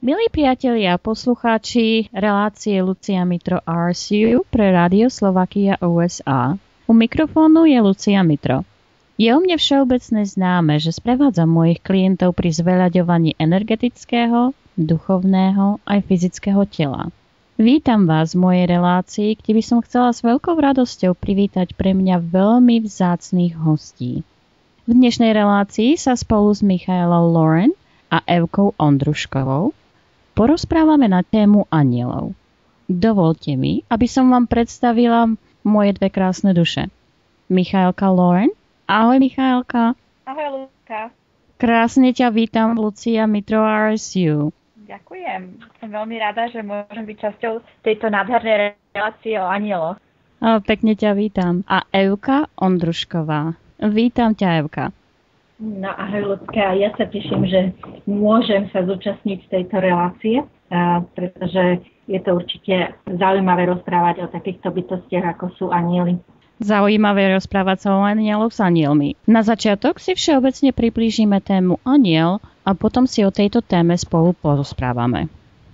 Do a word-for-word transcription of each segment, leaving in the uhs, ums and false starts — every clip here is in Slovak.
Milí priatelia a poslucháči relácie Lucia Mitro R S U pre Rádio Slovakia U S A. U mikrofónu je Lucia Mitro. Je o mne všeobecne známe, že sprevádzam mojich klientov pri zveľaďovaní energetického, duchovného aj fyzického tela. Vítam vás v mojej relácii, kde by som chcela s veľkou radosťou privítať pre mňa veľmi vzácnych hostí. V dnešnej relácii sa spolu s Michaelou Lauren a Evkou Ondruškovou porozprávame na tému anielov. Dovolte mi, aby som vám predstavila moje dve krásne duše. Michaelka Lauren. Ahoj, Michaelka. Ahoj, Lucka. Krásne ťa vítam, Lucia Mitro R S U. Ďakujem. Som veľmi rada, že môžem byť časťou tejto nádhernej relácie o anieloch. A pekne ťa vítam. A Evka Ondrušková. Vítam ťa, Evka. No ahoj, Lucka. Ja sa teším, že môžem sa zúčastniť tejto relácie, pretože je to určite zaujímavé rozprávať o takýchto bytostiach, ako sú anieli. Zaujímavé rozprávať sa o anieloch s anielmi. Na začiatok si všeobecne priblížime tému aniel a potom si o tejto téme spolu porozprávame.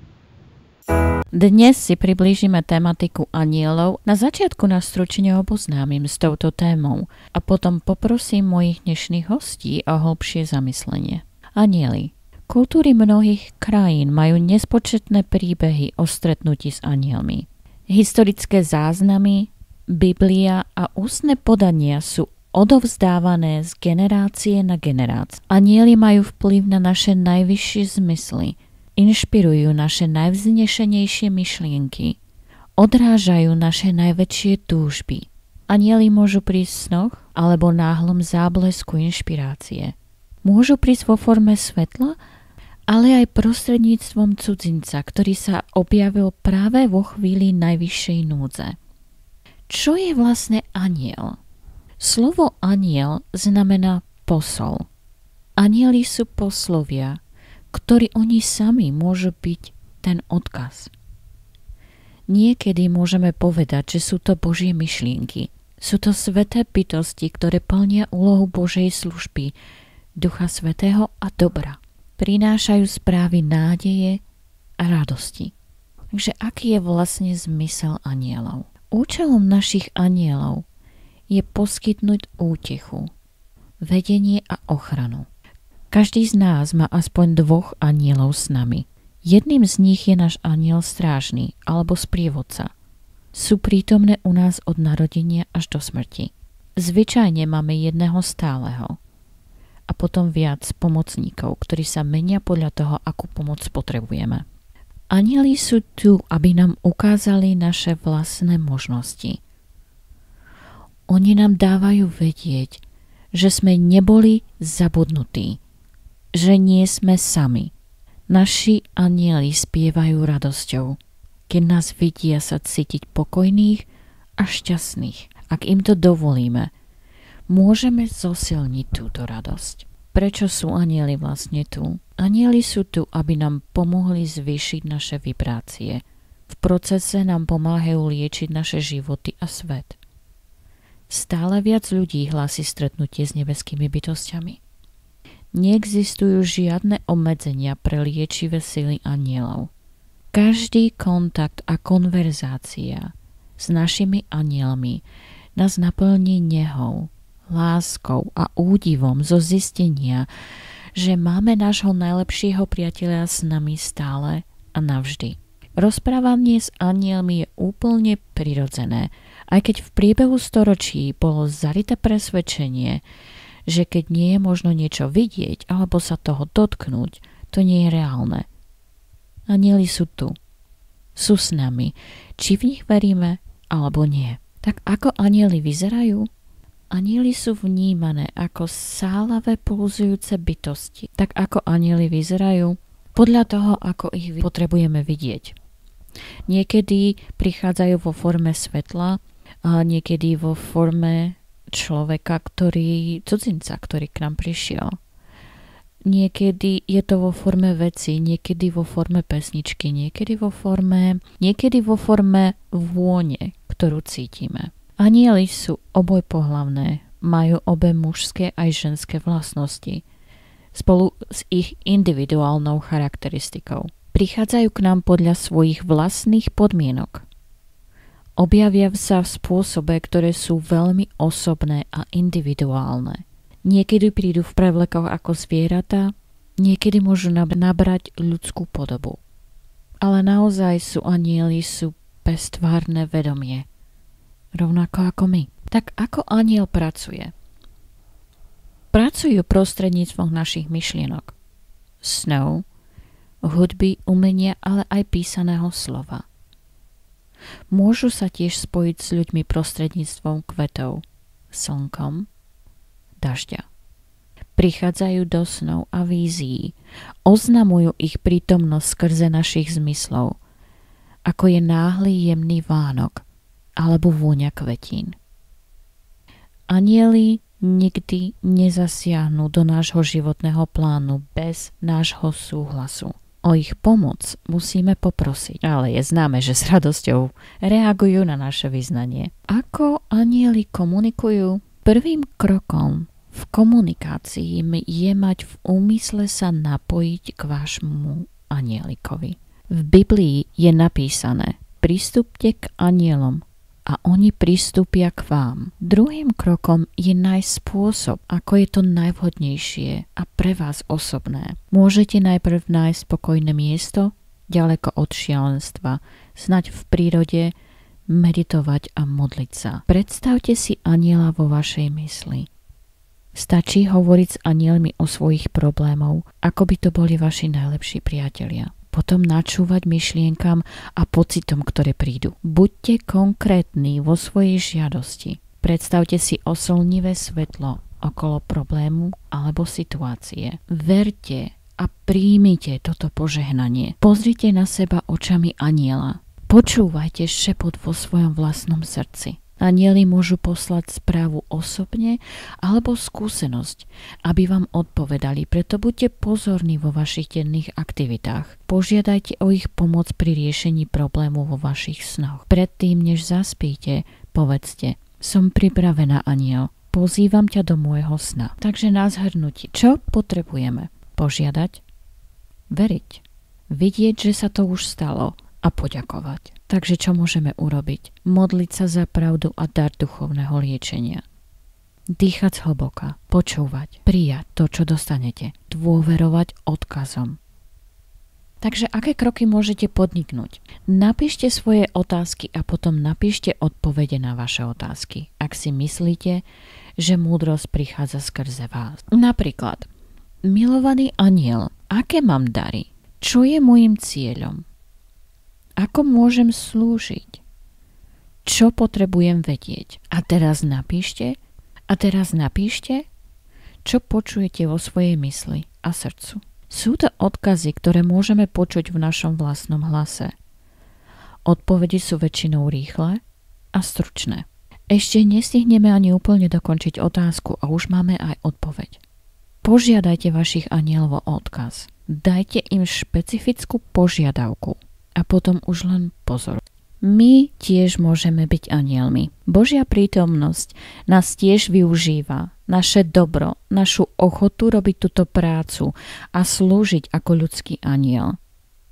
Dnes si priblížime tematiku anielov. Na začiatku nás stručne oboznámim s touto témou a potom poprosím mojich dnešných hostí o hlbšie zamyslenie. Anieli. Kultúry mnohých krajín majú nespočetné príbehy o stretnutí s anielmi. Historické záznamy, Biblia a ústne podania sú odovzdávané z generácie na generáciu. Anieli majú vplyv na naše najvyššie zmysly, inšpirujú naše najvznešenejšie myšlienky, odrážajú naše najväčšie túžby. Anieli môžu prísť v snoch alebo náhlom záblesku inšpirácie. Môžu prísť vo forme svetla, ale aj prostredníctvom cudzinca, ktorý sa objavil práve vo chvíli najvyššej núdze. Čo je vlastne aniel? Slovo aniel znamená posol. Anieli sú poslovia, ktorí oni sami môžu byť ten odkaz. Niekedy môžeme povedať, že sú to Božie myšlienky. Sú to sveté bytosti, ktoré plnia úlohu Božej služby, Ducha Svätého a dobra. Prinášajú správy nádeje a radosti. Takže aký je vlastne zmysel anielov? Účelom našich anielov je poskytnúť útechu, vedenie a ochranu. Každý z nás má aspoň dvoch anielov s nami. Jedným z nich je náš aniel strážny alebo sprievodca. Sú prítomné u nás od narodenia až do smrti. Zvyčajne máme jedného stáleho a potom viac pomocníkov, ktorí sa menia podľa toho, akú pomoc potrebujeme. Anieli sú tu, aby nám ukázali naše vlastné možnosti. Oni nám dávajú vedieť, že sme neboli zabudnutí, že nie sme sami. Naši anieli spievajú radosťou, keď nás vidia sa cítiť pokojných a šťastných. Ak im to dovolíme, môžeme zosilniť túto radosť. Prečo sú anieli vlastne tu? Anieli sú tu, aby nám pomohli zvýšiť naše vibrácie. V procese nám pomáhajú liečiť naše životy a svet. Stále viac ľudí hlási stretnutie s nebeskými bytostiami. Neexistujú žiadne obmedzenia pre liečivé sily anielov. Každý kontakt a konverzácia s našimi anielmi nás naplní nehou, láskou a údivom zo zistenia, že máme nášho najlepšieho priateľa s nami stále a navždy. Rozprávanie s anielmi je úplne prirodzené, aj keď v priebehu storočí bolo zarité presvedčenie, že keď nie je možno niečo vidieť alebo sa toho dotknúť, to nie je reálne. Anieli sú tu. Sú s nami, či v nich veríme alebo nie. Tak ako anieli vyzerajú? Anieli sú vnímané ako sálavé pulzujúce bytosti. Tak ako anieli vyzerajú? Podľa toho, ako ich potrebujeme vidieť. Niekedy prichádzajú vo forme svetla, a niekedy vo forme človeka, ktorý, cudzinca, ktorý k nám prišiel. Niekedy je to vo forme veci, niekedy vo forme pesničky, niekedy vo forme, niekedy vo forme vône, ktorú cítime. Anieli sú obojpohlavné, majú obe mužské aj ženské vlastnosti, spolu s ich individuálnou charakteristikou. Prichádzajú k nám podľa svojich vlastných podmienok. Objavia sa v spôsobe, ktoré sú veľmi osobné a individuálne. Niekedy prídu v prevlekoch ako zvieratá, niekedy môžu nabrať ľudskú podobu. Ale naozaj sú anjeli, sú beztvárne vedomie. Rovnako ako my. Tak ako anjel pracuje? Pracujú prostredníctvom našich myšlienok, snov, hudby, umenia, ale aj písaného slova. Môžu sa tiež spojiť s ľuďmi prostredníctvom kvetov, slnkom, dažďa. Prichádzajú do snov a vízií, oznamujú ich prítomnosť skrze našich zmyslov, ako je náhly jemný vánok alebo vôňa kvetín. Anjeli nikdy nezasiahnu do nášho životného plánu bez nášho súhlasu. O ich pomoc musíme poprosiť, ale je známe, že s radosťou reagujú na naše vyznanie. Ako anjeli komunikujú? Prvým krokom v komunikácii je mať v úmysle sa napojiť k vášmu anjelikovi. V Biblii je napísané: pristúpte k anjelom a oni pristúpia k vám. Druhým krokom je nájsť spôsob, ako je to najvhodnejšie a pre vás osobné. Môžete najprv nájsť spokojné miesto, ďaleko od šialenstva, snaď v prírode, meditovať a modliť sa. Predstavte si anjela vo vašej mysli. Stačí hovoriť s anjelmi o svojich problémov, ako by to boli vaši najlepší priatelia. Potom načúvať myšlienkam a pocitom, ktoré prídu. Buďte konkrétni vo svojej žiadosti. Predstavte si oslnivé svetlo okolo problému alebo situácie. Verte a príjmite toto požehnanie. Pozrite na seba očami anjela. Počúvajte šepot vo svojom vlastnom srdci. Anjeli môžu poslať správu osobne alebo skúsenosť, aby vám odpovedali, preto buďte pozorní vo vašich denných aktivitách. Požiadajte o ich pomoc pri riešení problému vo vašich snoch. Predtým, než zaspíte, povedzte: som pripravená, anjel, pozývam ťa do môjho sna. Takže na zhrnutie, čo potrebujeme? Požiadať, veriť, vidieť, že sa to už stalo a poďakovať. Takže čo môžeme urobiť? Modliť sa za pravdu a dar duchovného liečenia. Dýchať hlboka, počúvať, prijať to, čo dostanete, dôverovať odkazom. Takže aké kroky môžete podniknúť? Napíšte svoje otázky a potom napíšte odpovede na vaše otázky, ak si myslíte, že múdrosť prichádza skrze vás. Napríklad: milovaný anjel, aké mám dary? Čo je môjim cieľom? Ako môžem slúžiť? Čo potrebujem vedieť? A teraz napíšte, a teraz napíšte, čo počujete vo svojej mysli a srdcu. Sú to odkazy, ktoré môžeme počuť v našom vlastnom hlase. Odpovede sú väčšinou rýchle a stručné. Ešte nestihneme ani úplne dokončiť otázku a už máme aj odpoveď. Požiadajte vašich anjelov o odkaz. Dajte im špecifickú požiadavku. A potom už len pozor. My tiež môžeme byť anjelmi. Božia prítomnosť nás tiež využíva. Naše dobro, našu ochotu robiť túto prácu a slúžiť ako ľudský anjel.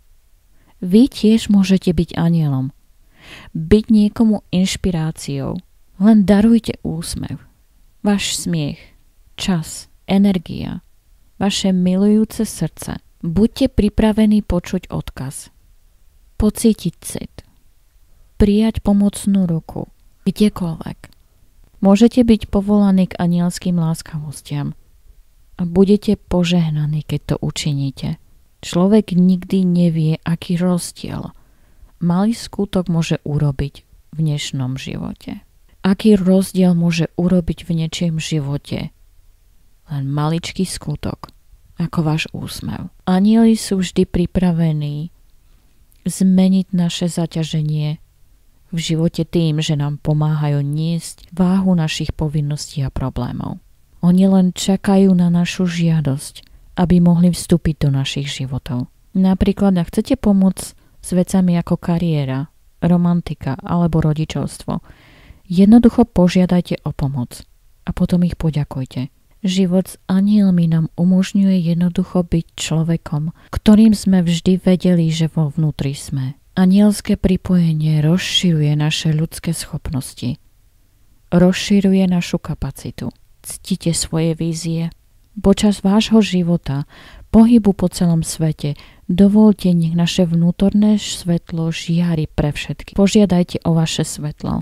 Vy tiež môžete byť anjelom. Byť niekomu inšpiráciou. Len darujte úsmev. Váš smiech, čas, energia, vaše milujúce srdce. Buďte pripravení počuť odkaz. Pocítiť cit, prijať pomocnú ruku, kdekoľvek. Môžete byť povolaní k anielským láskavostiam a budete požehnaní, keď to učiníte. Človek nikdy nevie, aký rozdiel malý skutok môže urobiť v dnešnom živote. Aký rozdiel môže urobiť v niečím živote len maličký skutok, ako váš úsmev. Anjeli sú vždy pripravení zmeniť naše zaťaženie v živote tým, že nám pomáhajú niesť váhu našich povinností a problémov. Oni len čakajú na našu žiadosť, aby mohli vstúpiť do našich životov. Napríklad, ak chcete pomôcť s vecami ako kariéra, romantika alebo rodičovstvo, jednoducho požiadajte o pomoc a potom ich poďakujte. Život s anielmi nám umožňuje jednoducho byť človekom, ktorým sme vždy vedeli, že vo vnútri sme. Anielské pripojenie rozširuje naše ľudské schopnosti. Rozširuje našu kapacitu. Ctite svoje vízie. Počas vášho života, pohybu po celom svete, dovolte, nech naše vnútorné svetlo žiari pre všetky. Požiadajte o vaše svetlo.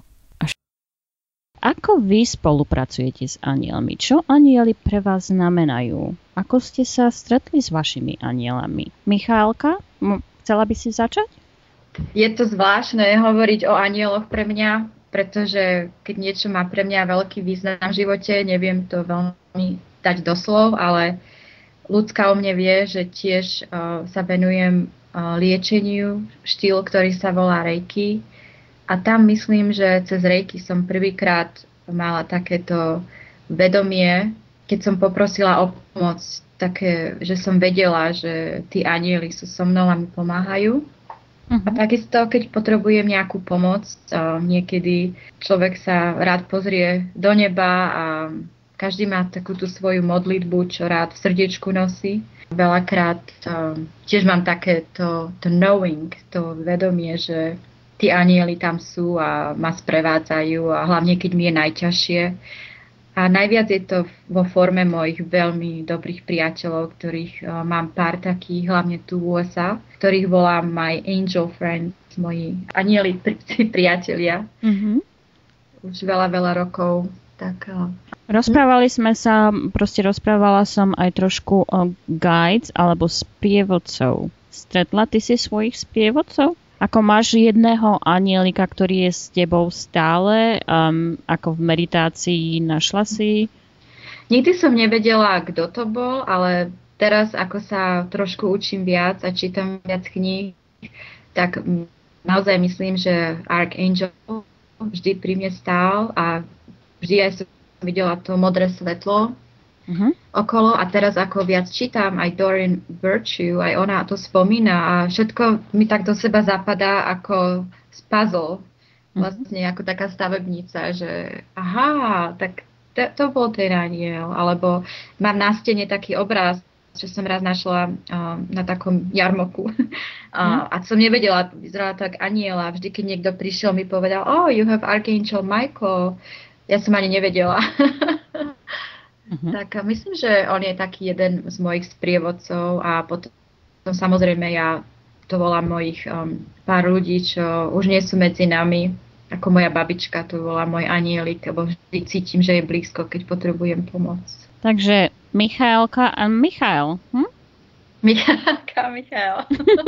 Ako vy spolupracujete s anielmi? Čo anieli pre vás znamenajú? Ako ste sa stretli s vašimi anielami? Michaelka, chcela by si začať? Je to zvláštne hovoriť o anieloch pre mňa, pretože keď niečo má pre mňa veľký význam v živote, neviem to veľmi dať do slov, ale ľudská o mne vie, že tiež uh, sa venujem uh, liečeniu, štýl, ktorý sa volá Reiki. A tam myslím, že cez Reiki som prvýkrát mala takéto vedomie, keď som poprosila o pomoc, také, že som vedela, že tí anjeli sú so mnou a mi pomáhajú. Uh-huh. A takisto, keď potrebujem nejakú pomoc, uh, niekedy človek sa rád pozrie do neba a každý má takú tú svoju modlitbu, čo rád v srdiečku nosí. Veľakrát uh, tiež mám takéto to knowing, to vedomie, že tí anjeli tam sú a ma sprevádzajú a hlavne keď mi je najťažšie. A najviac je to vo forme mojich veľmi dobrých priateľov, ktorých uh, mám pár takých, hlavne tu v ú es á, ktorých volám my angel friends, moji anjeli pri, priatelia. Mm-hmm. Už veľa, veľa rokov. Tak, uh, Rozprávali sme sa, proste rozprávala som aj trošku o guides alebo sprievodcov. Stretla ty si svojich sprievodcov? Ako máš jedného anielika, ktorý je s tebou stále, um, ako v meditácii našla si? Nikdy som nevedela, kto to bol, ale teraz, ako sa trošku učím viac a čítam viac kníh, tak naozaj myslím, že Archangel vždy pri mne stál a vždy aj som videla to modré svetlo uh-huh. okolo a teraz ako viac čítam, aj Doreen Virtue, aj ona to spomína a všetko mi tak do seba zapadá ako z puzzle, vlastne uh-huh. ako taká stavebnica, že aha, tak to, to bol ten aniel, alebo mám na stene taký obraz, čo som raz našla uh, na takom jarmoku uh, uh-huh. a som nevedela, vyzerala tak aniela, vždy keď niekto prišiel mi povedal, oh, you have Archangel Michael, ja som ani nevedela. Uh-huh. Tak myslím, že on je taký jeden z mojich sprievodcov a potom samozrejme ja to volám mojich um, pár ľudí, čo už nie sú medzi nami, ako moja babička, to volá môj anielik, lebo vždy cítim, že je blízko, keď potrebujem pomoc. Takže Michaelka a Michael. Hm? Michaelka a Michael.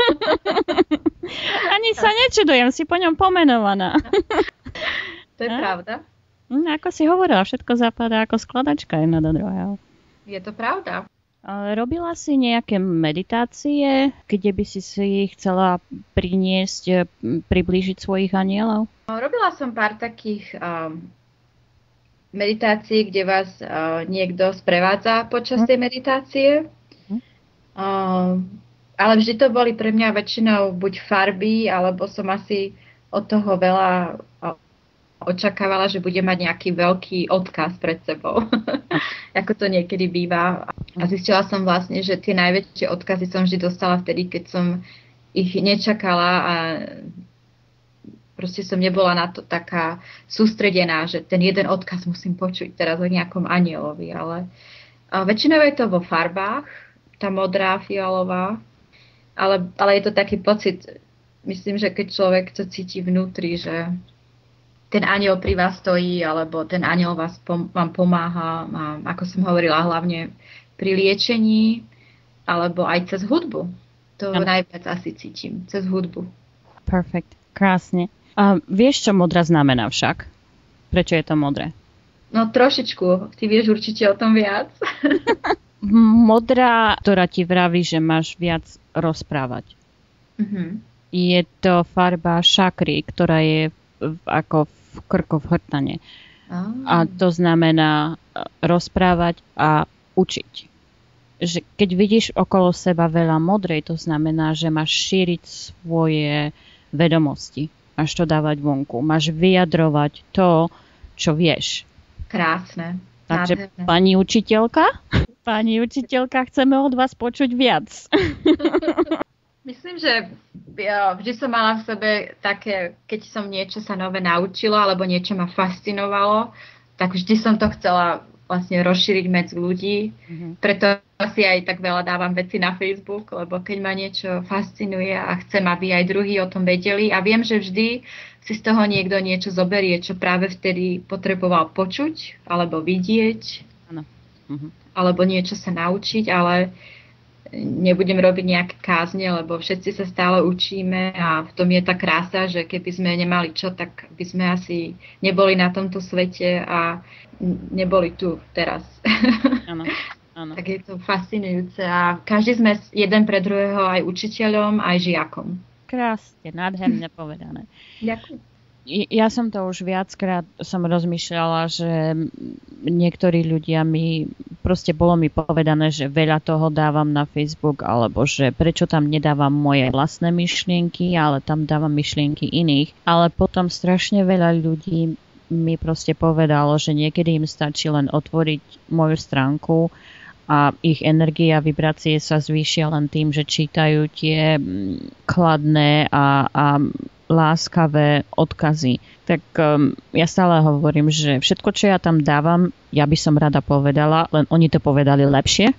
Ani sa nečudujem, si po ňom pomenovaná. To je a? Pravda. Ako si hovorila, všetko zapadá ako skladačka jedna do druhého. Je to pravda. Robila si nejaké meditácie, kde by si si chcela priniesť, priblížiť svojich anielov? Robila som pár takých um, meditácií, kde vás uh, niekto sprevádza počas tej meditácie. Um, ale vždy to boli pre mňa väčšinou buď farby, alebo som asi od toho veľa očakávala, že bude mať nejaký veľký odkaz pred sebou, ako to niekedy býva. A zistila som vlastne, že tie najväčšie odkazy som vždy dostala vtedy, keď som ich nečakala a proste som nebola na to taká sústredená, že ten jeden odkaz musím počuť teraz o nejakom anielovi, ale väčšinou je to vo farbách, tá modrá, fialová, ale, ale je to taký pocit, myslím, že keď človek to cíti vnútri, že ten anjel pri vás stojí, alebo ten anjel vás pom- vám pomáha, a, ako som hovorila, hlavne pri liečení, alebo aj cez hudbu. To no. najviac asi cítim, cez hudbu. Perfekt, krásne. A vieš, čo modrá znamená však? Prečo je to modré? No trošičku, ty vieš určite o tom viac. Modrá, ktorá ti vraví, že máš viac rozprávať. Mm-hmm. Je to farba šakry, ktorá je v, ako v krku, v hrtane. Oh. A to znamená rozprávať a učiť. Že keď vidíš okolo seba veľa modrej, to znamená, že máš šíriť svoje vedomosti. Máš to dávať vonku. Máš vyjadrovať to, čo vieš. Krásne. Takže pani učiteľka, pani učiteľka, chceme od vás počuť viac. Myslím, že ja vždy som mala v sebe také, keď som niečo sa nové naučila, alebo niečo ma fascinovalo, tak vždy som to chcela vlastne rozšíriť medzi ľudí. Mm-hmm. Preto asi aj tak veľa dávam veci na Facebook, lebo keď ma niečo fascinuje a chcem, aby aj druhí o tom vedeli. A viem, že vždy si z toho niekto niečo zoberie, čo práve vtedy potreboval počuť, alebo vidieť, ano. Mhm. alebo niečo sa naučiť, ale nebudem robiť nejaké kázne, lebo všetci sa stále učíme a v tom je tá krása, že keby sme nemali čo, tak by sme asi neboli na tomto svete a neboli tu teraz. Áno, áno. Tak je to fascinujúce a každý sme jeden pre druhého aj učiteľom, aj žiakom. Krásne, nádherne povedané. Ďakujem. Ja som to už viackrát som rozmýšľala, že niektorí ľudia mi, proste bolo mi povedané, že veľa toho dávam na Facebook, alebo že prečo tam nedávam moje vlastné myšlienky, ale tam dávam myšlienky iných. Ale potom strašne veľa ľudí mi proste povedalo, že niekedy im stačí len otvoriť moju stránku a ich energia a vibrácie sa zvýšia len tým, že čítajú tie kladné a, a láskavé odkazy. Tak um, ja stále hovorím, že všetko, čo ja tam dávam, ja by som rada povedala, len oni to povedali lepšie.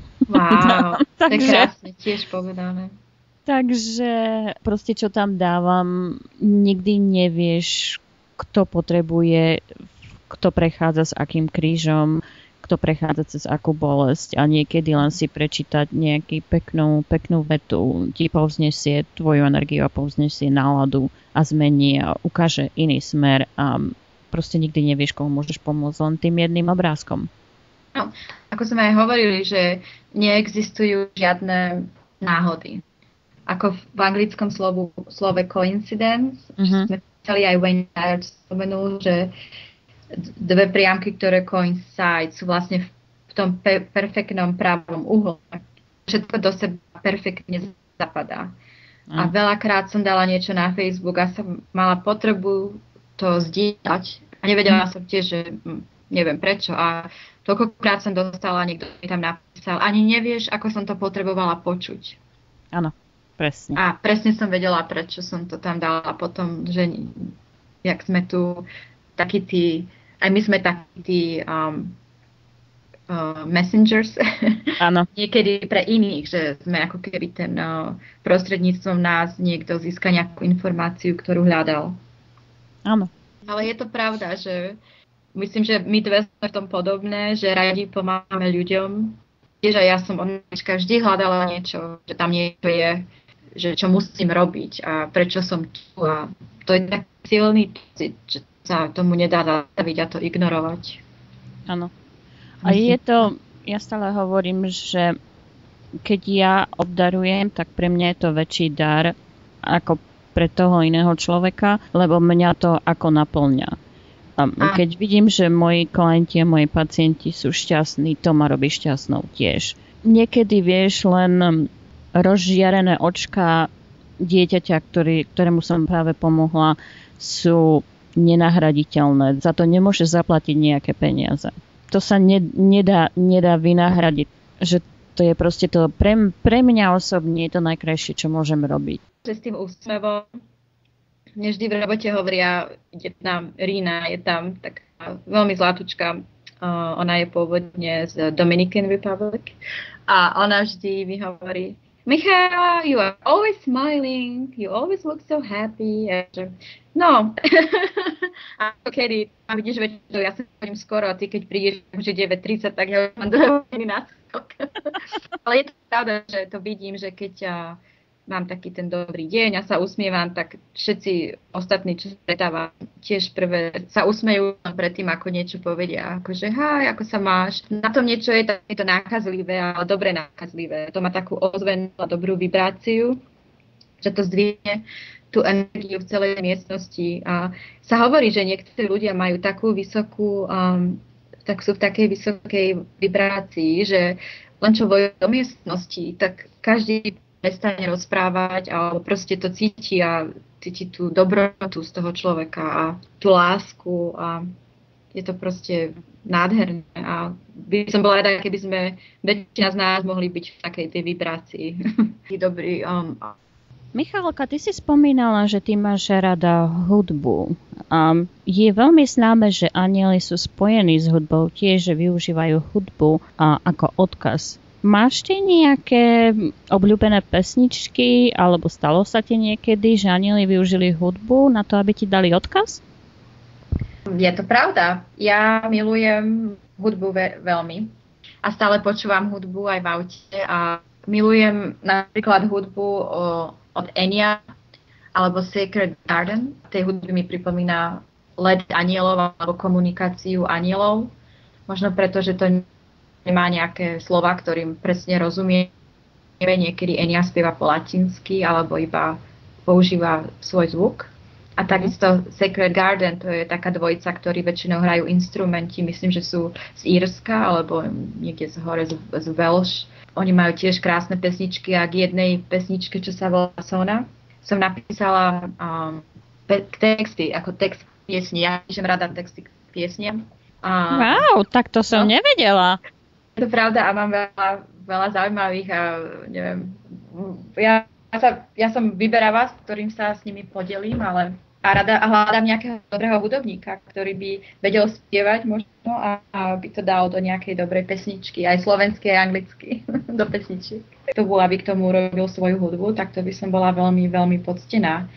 Wow, to je krásne tiež povedané. Takže proste, čo tam dávam, nikdy nevieš, kto potrebuje, kto prechádza s akým krížom, kto prechádza cez akú bolesť a niekedy len si prečítať nejakú peknú, peknú vetu ti povznesie tvoju energiu a povznesie náladu a zmení a ukáže iný smer a proste nikdy nevieš, komu môžeš pomôcť len tým jedným obrázkom. No, ako sme aj hovorili, že neexistujú žiadne náhody. Ako v anglickom slovu, slove coincidence, uh-huh. sme chceli aj Wayne Dyer spomenul, že dve priamky, ktoré coincide, sú vlastne v tom pe- perfektnom pravom uhle. Všetko do seba perfektne zapadá. Mm. A veľakrát som dala niečo na Facebook a som mala potrebu to zdieľať. A nevedela mm. som tiež, že neviem prečo. A toľkokrát som dostala, niekto mi tam napísal, ani nevieš, ako som to potrebovala počuť. Áno, presne. A presne som vedela, prečo som to tam dala potom, že jak sme tu takí tí, aj my sme takí tí um, uh, messengers. Áno. Niekedy pre iných, že sme ako keby ten uh, prostredníctvom nás niekto získa nejakú informáciu, ktorú hľadal. Áno. Ale je to pravda, že myslím, že my dve sme v tom podobné, že radi pomáhame ľuďom. Tiež aj ja som od malička vždy hľadala niečo, že tam niečo je, že čo musím robiť a prečo som tu. A to je tak silný pocit, že sa tomu nedá zastaviť a to ignorovať. Áno. A je to, ja stále hovorím, že keď ja obdarujem, tak pre mňa je to väčší dar ako pre toho iného človeka, lebo mňa to ako naplňa. A keď vidím, že moji klienti a moji pacienti sú šťastní, to ma robí šťastnou tiež. Niekedy vieš len rozžiarené očka dieťaťa, ktorý, ktorému som práve pomohla, sú nenahraditeľné. Za to nemôže zaplatiť nejaké peniaze. To sa ne, nedá, nedá vynahradiť. Že to je proste to, pre, pre mňa osobne je to najkrajšie, čo môžem robiť. S tým úsmevom, mne vždy v robote hovoria, je tam Rína, je tam tak veľmi zlatučka, uh, ona je pôvodne z Dominican Republic a ona vždy mi hovorí, Michaela, you are always smiling, you always look so happy. No, a kedy, a vidíš, že ja sa chodím skoro a ty keď prídeš už deväť tridsať, tak ja mám dve hodiny na skok. Ale je to pravda, že to vidím, že keď ja mám taký ten dobrý deň a sa usmievam, tak všetci ostatní, čo sa stretávam, tiež prvé sa usmejú pred tým, ako niečo povedia. Akože, haj, ako sa máš. Na tom niečo je, je to nákazlivé, ale dobre nákazlivé. To má takú ozvenú a dobrú vibráciu, že to zdvihne tú energiu v celej miestnosti. A sa hovorí, že niektorí ľudia majú takú vysokú, um, tak sú v takej vysokej vibrácii, že len čo vojú do miestnosti, tak každý prestane rozprávať, alebo proste to cíti a cíti tú dobrotu z toho človeka a tú lásku a Je to proste nádherné a by som bola rada, keby sme väčšina z nás mohli byť v takej tej vibrácii. Dobrý. Um, Michalka, ty si spomínala, že ty máš rada hudbu. Um, je veľmi známe, že anjeli sú spojení s hudbou, tiež, že využívajú hudbu uh, ako odkaz. Máš ty nejaké obľúbené pesničky, alebo stalo sa ti niekedy, že anjeli využili hudbu na to, aby ti dali odkaz? Je to pravda. Ja milujem hudbu ve- veľmi a stále počúvam hudbu aj v aute a milujem napríklad hudbu o, od Enya alebo Sacred Garden. Tej hudby mi pripomína let anielov alebo komunikáciu anielov. Možno preto, že to nemá nejaké slova, ktorým presne rozumieme. Niekedy Enya spieva po latinsky alebo iba používa svoj zvuk. A takisto Sacred Garden, to je taká dvojica, ktorí väčšinou hrajú instrumenti, myslím, že sú z Írska alebo niekde z hore z, z Welsh. Oni majú tiež krásne pesničky a k jednej pesničke, čo sa volá Sona, som napísala um, pe- texty, ako text piesni. Ja píšem rada texty k piesniam. Um, wow, tak to som no, nevedela. Je to pravda a mám veľa, veľa zaujímavých a neviem, ja, ja, sa, ja som vyberavá, s ktorým sa s nimi podelím, ale a rada a hľadám nejakého dobrého hudobníka, ktorý by vedel spievať možno a, a by to dal do nejakej dobrej pesničky, aj slovenskej, aj anglicky, do pesničiek. To bolo, aby k tomu urobil svoju hudbu, tak to by som bola veľmi, veľmi poctená.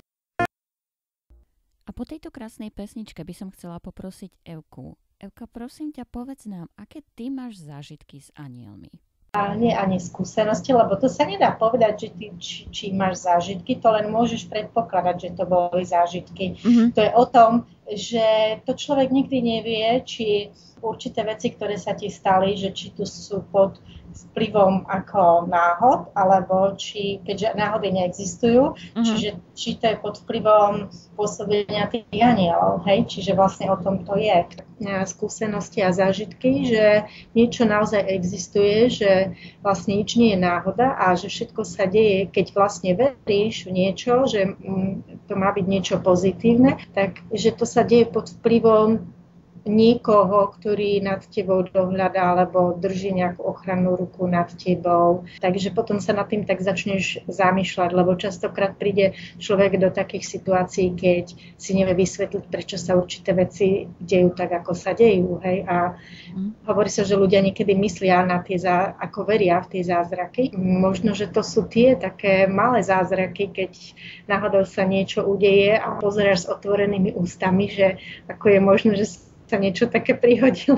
A po tejto krásnej pesničke by som chcela poprosiť Evku. Evka, prosím ťa, povedz nám, aké ty máš zážitky s anielmi? A nie ani skúsenosti, lebo to sa nedá povedať, že ty, či, či máš zážitky, to len môžeš predpokladať, že to boli zážitky. Mm-hmm. To je o tom, že to človek nikdy nevie, či určité veci, ktoré sa ti stali, že či tu sú pod vplyvom ako náhod, alebo či, keďže náhody neexistujú, mm-hmm. čiže či to je pod vplyvom pôsobenia tých anielov, hej, čiže vlastne o tom to je. Skúsenosti a zážitky, že niečo naozaj existuje, že vlastne nič nie je náhoda a že všetko sa deje, keď vlastne veríš v niečo, že to má byť niečo pozitívne, tak že to sa deje pod vplyvom niekoho, ktorý nad tebou dohľadá alebo drží nejakú ochrannú ruku nad tebou. Takže potom sa nad tým tak začneš zamýšľať, lebo častokrát príde človek do takých situácií, keď si nevie vysvetliť, prečo sa určité veci dejú tak, ako sa dejú. Hej? A mm. hovorí sa, že ľudia niekedy myslia na tie, zá, ako veria v tie zázraky. Možno, že to sú tie také malé zázraky, keď náhodou sa niečo udeje a pozeráš s otvorenými ústami, že ako je možno, že sa niečo také prihodilo.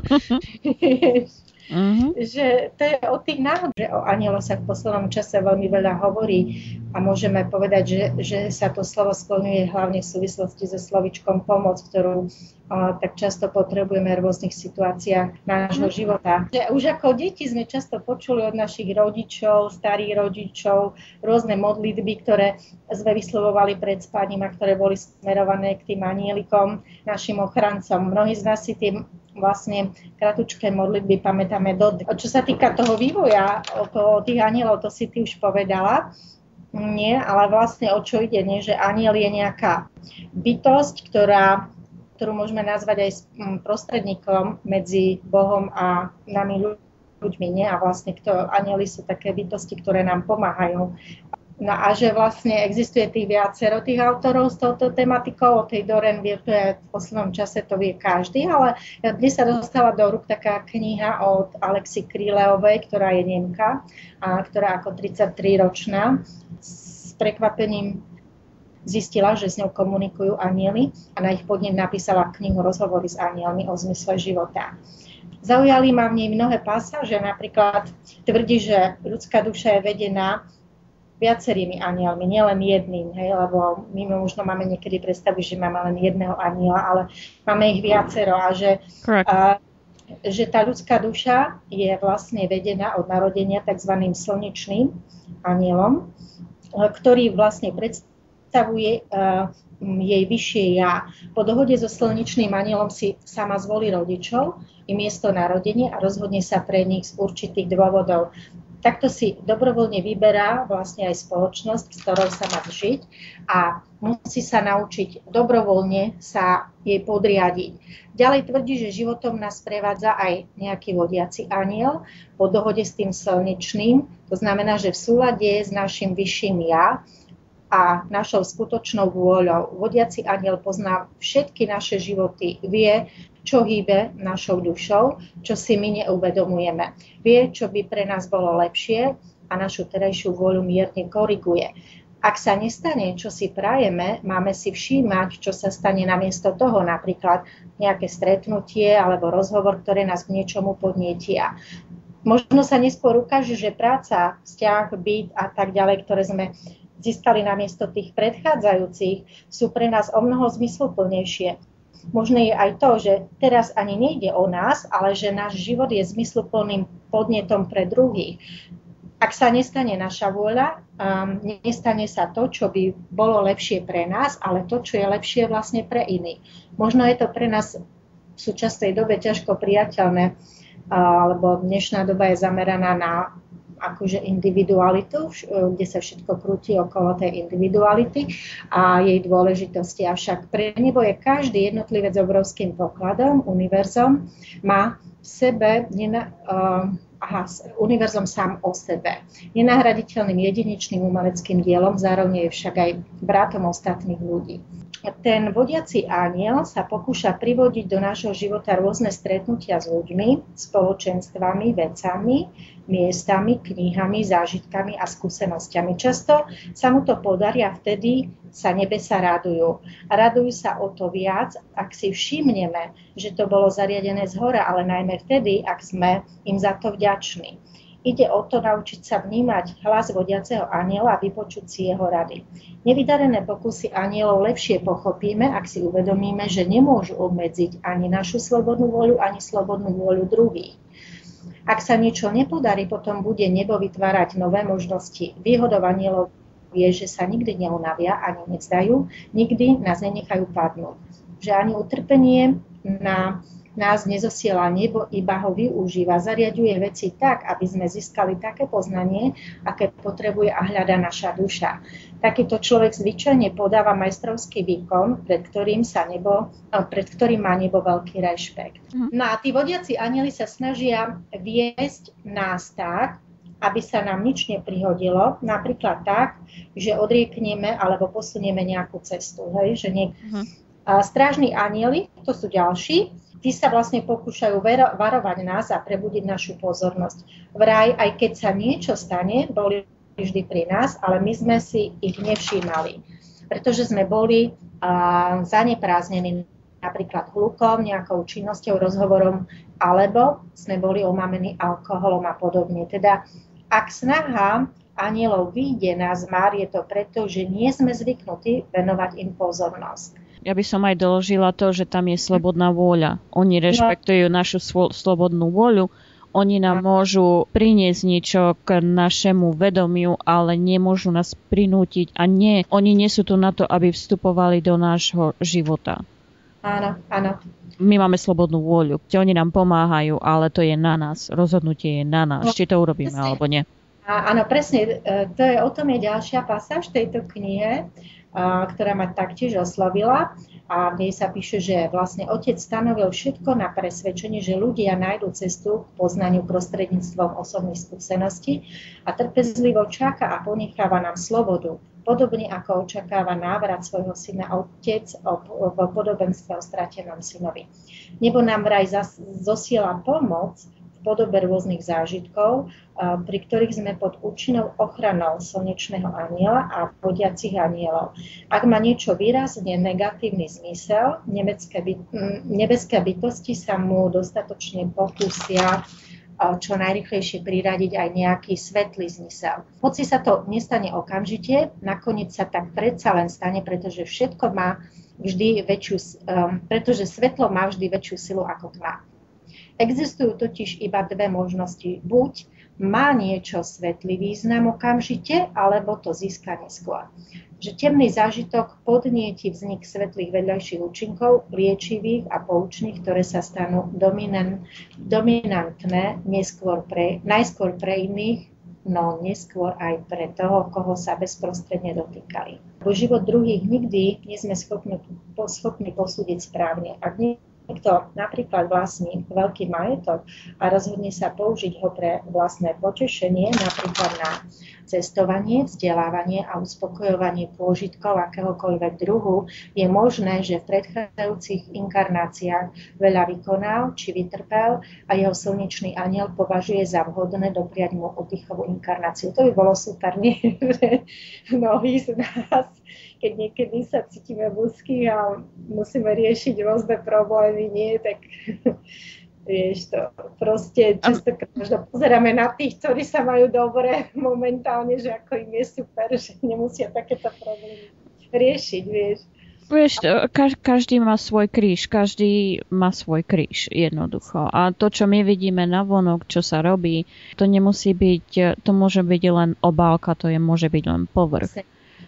Mm-hmm. Že to je o tých náhodách, že o anjeloch sa v poslednom čase veľmi veľa hovorí a môžeme povedať, že, že sa to slovo skloňuje hlavne v súvislosti so slovičkom pomoc, ktorú o, tak často potrebujeme v rôznych situáciách nášho mm-hmm. života. Že už ako deti sme často počuli od našich rodičov, starých rodičov, rôzne modlitby, ktoré sme vyslovovali pred spaním a ktoré boli smerované k tým anielikom, našim ochrancom. Mnohí z nás si tým vlastne kratučké modlitby pamätáme dodnes. Čo sa týka toho vývoja, o tých anielov, to si ty už povedala. Nie, ale vlastne o čo ide, nie? Že aniel je nejaká bytosť, ktorá, ktorú môžeme nazvať aj prostredníkom medzi Bohom a nami ľuďmi. Nie? A vlastne kto, anieli sú také bytosti, ktoré nám pomáhajú. No a že vlastne existuje tých viacero tých autorov s touto tematikou, o tej Doreen Virtue v poslednom čase to vie každý, ale dnes sa dostala do rúk taká kniha od Alexy Kryleovej, ktorá je Nemka, a ktorá ako tridsaťtriročná s prekvapením zistila, že s ňou komunikujú anjeli a na ich podnet napísala knihu Rozhovory s anjelmi o zmysle života. Zaujali ma v nej mnohé pasáže, napríklad tvrdí, že ľudská duša je vedená viacerými anielmi, nielen jedným, hej, lebo my možno máme niekedy predstavu, že máme len jedného aniela, ale máme ich viacero a že, a, že tá ľudská duša je vlastne vedená od narodenia tzv. Slnečným anielom, ktorý vlastne predstavuje uh, jej vyššie ja. Po dohode so slnečným anielom si sama zvolí rodičov i miesto narodenia a rozhodne sa pre nich z určitých dôvodov. takto si dobrovoľne vyberá vlastne aj spoločnosť, s ktorou sa má žiť a musí sa naučiť dobrovoľne sa jej podriadiť. Ďalej tvrdí, že životom nás prevádza aj nejaký vodiaci anjel po dohode s tým slnečným. To znamená, že v súlade s našim vyšším ja a našou skutočnou vôľou. Vodiaci anjel pozná všetky naše životy, vie, čo hýbe našou dušou, čo si my neuvedomujeme. Vie, čo by pre nás bolo lepšie a našu terajšiu vôľu mierne koriguje. Ak sa nestane, čo si prajeme, máme si všímať, čo sa stane namiesto toho, napríklad nejaké stretnutie alebo rozhovor, ktoré nás k niečomu podnietia. Možno sa neskôr ukáže, že práca, vzťah, byt a tak ďalej, ktoré sme získali namiesto tých predchádzajúcich, sú pre nás o mnoho zmysluplnejšie. Možno je aj to, že teraz ani nejde o nás, ale že náš život je zmysluplným podnetom pre druhých. Ak sa nestane naša vôľa, um, nestane sa to, čo by bolo lepšie pre nás, ale to, čo je lepšie vlastne pre iných. Možno je to pre nás v súčasnej dobe ťažko priateľné, uh, lebo dnešná doba je zameraná na akože individualitu, kde sa všetko krúti okolo tej individuality a jej dôležitosti. Avšak pre nebo je každý jednotlivec obrovským pokladom, univerzom, má v sebe nena, uh, aha, univerzom sám o sebe. Nenahraditeľným jedinečným umeleckým dielom, zároveň je však aj bratom ostatných ľudí. Ten vodiaci anjel sa pokúša privodiť do nášho života rôzne stretnutia s ľuďmi, spoločenstvami, vecami, miestami, knihami, zážitkami a skúsenosťami. Často sa mu to podarí a vtedy sa nebesa radujú. A radujú sa o to viac, ak si všimneme, že to bolo zariadené zhora, ale najmä vtedy, ak sme im za to vďační. Ide o to naučiť sa vnímať hlas vodiaceho anjela a vypočuť si jeho rady. Nevydarené pokusy anjelov lepšie pochopíme, ak si uvedomíme, že nemôžu obmedziť ani našu slobodnú voľu, ani slobodnú voľu druhých. Ak sa niečo nepodarí, potom bude nebo vytvárať nové možnosti. Výhodou anjelov je, že sa nikdy neunavia, ani nevzdajú, nikdy nás nenechajú padnúť. Že ani utrpenie na nás nezosiela nebo, iba ho využíva, zariaďuje veci tak, aby sme získali také poznanie, aké potrebuje a hľada naša duša. Takýto človek zvyčajne podáva majstrovský výkon, pred ktorým, sa nebo, pred ktorým má nebo veľký rešpekt. No a tí vodiaci anjeli sa snažia viesť nás tak, aby sa nám nič neprihodilo, napríklad tak, že odriekneme alebo posunieme nejakú cestu. Hej? Že nie... uh-huh. A strážni anjeli, to sú ďalší, tí sa vlastne pokúšajú varovať nás a prebudiť našu pozornosť. Vraj, aj keď sa niečo stane, boli vždy pri nás, ale my sme si ich nevšímali, pretože sme boli uh, zaneprázdnení napríklad hlukom, nejakou činnosťou, rozhovorom, alebo sme boli omamení alkoholom a podobne. Teda, ak snaha anjelov vyjde na zmar, je to preto, že nie sme zvyknutí venovať im pozornosť. Ja by som aj doložila to, že tam je slobodná vôľa. Oni rešpektujú našu svo- slobodnú vôľu, oni nám môžu priniesť niečo k našemu vedomiu, ale nemôžu nás prinútiť a nie, oni nie sú tu na to, aby vstupovali do nášho života. Áno, áno. My máme slobodnú vôľu, kde oni nám pomáhajú, ale to je na nás, rozhodnutie je na nás, no, či to urobíme presne. Alebo nie. A, áno, presne, to je, o tom je ďalšia pasáž v tejto knihe, ktorá ma taktiež oslovila a v nej sa píše, že vlastne otec stanovil všetko na presvedčenie, že ľudia nájdú cestu k poznaniu prostredníctvom osobných skúseností a trpezlivo čaká a ponecháva nám slobodu, podobne ako očakáva návrat svojho syna otec v podobenstve o stratenom synovi. Nebo nám vraj zosiela pomoc v podobe rôznych zážitkov, pri ktorých sme pod účinnou ochranou slnečného anjela a vodiacich anjelov. Ak má niečo výrazne negatívny zmysel, nebeské, byt, nebeské bytosti sa mu dostatočne pokúsia čo najrýchlejšie priradiť aj nejaký svetlý zmysel. Hoci sa to nestane okamžite, nakoniec sa tak predsa len stane, pretože všetko má vždy väčšiu, um, pretože svetlo má vždy väčšiu silu ako tma. Existujú totiž iba dve možnosti. Buď má niečo svetlý význam okamžite, alebo to získa neskôr. Že temný zážitok podnieti vznik svetlých vedľajších účinkov, liečivých a poučných, ktoré sa stanú dominant, dominantné neskôr pre, najskôr pre iných no neskôr aj pre toho, koho sa bezprostredne dotýkali. Bo život druhých nikdy nie sme schopní, schopní posúdiť správne. Ak niekto napríklad vlastní veľký majetok a rozhodne sa použiť ho pre vlastné potešenie, napríklad na cestovanie, vzdelávanie a uspokojovanie pôžitkov akéhokoľvek druhu, je možné, že v predchádzajúcich inkarnáciách veľa vykonal či vytrpel a jeho slnečný anjel považuje za vhodné dopriať mu oddychovú inkarnáciu. To by bolo super, nie? Že mnohí z nás, keď niekedy sa cítime búzky a musíme riešiť rôzne problémy, nie, tak vieš to, proste častokrát možno pozeráme na tých, ktorí sa majú dobre momentálne, že ako im je super, že nemusia takéto problémy riešiť, vieš. Vieš, každý má svoj kríž, každý má svoj kríž, jednoducho. A to, čo my vidíme navonok, čo sa robí, to nemusí byť, to môže byť len obálka, to je, môže byť len povrch.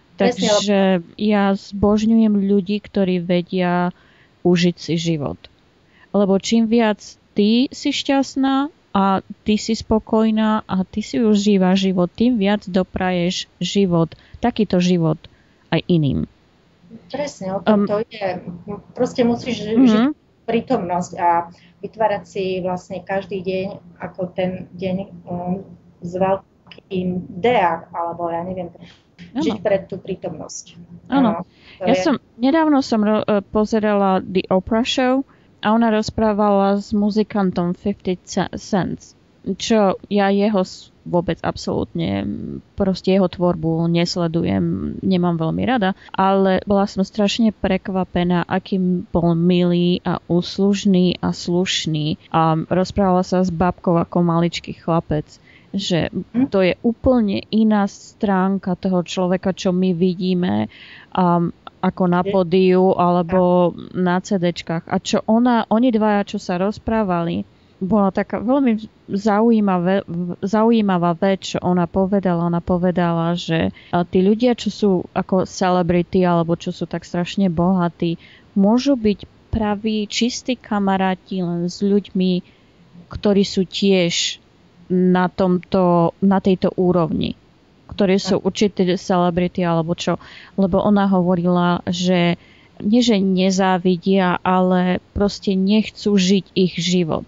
Takže ja zbožňujem ľudí, ktorí vedia užiť si život. Lebo čím viac ty si šťastná a ty si spokojná a ty si užívaš život, tým viac dopraješ život, takýto život aj iným. Presne, o tom um, to je. Proste musíš uh-huh. žiť prítomnosť a vytvárať si vlastne každý deň ako ten deň um, s veľkým D, alebo ja neviem, ano. Žiť pre tú prítomnosť. Áno. Ja je... som, nedávno som ro- pozerala The Oprah Show a ona rozprávala s muzikantom fifty cents, čo ja jeho vôbec absolútne, proste jeho tvorbu nesledujem, nemám veľmi rada, ale bola som strašne prekvapená, akým bol milý a úslužný a slušný a rozprávala sa s babkou ako maličký chlapec, že to je úplne iná stránka toho človeka, čo my vidíme um, ako na pódiu alebo na cédečkách. A čo ona, oni dvaja, čo sa rozprávali, bola taká veľmi zaujímavá, zaujímavá vec, čo ona povedala. Ona povedala, že tí ľudia, čo sú ako celebrity alebo čo sú tak strašne bohatí, môžu byť praví, čistí kamaráti len s ľuďmi, ktorí sú tiež na tomto, na tejto úrovni, ktorí sú určité celebrity alebo čo. Lebo ona hovorila, že nie, že nezávidia, ale proste nechcú žiť ich život.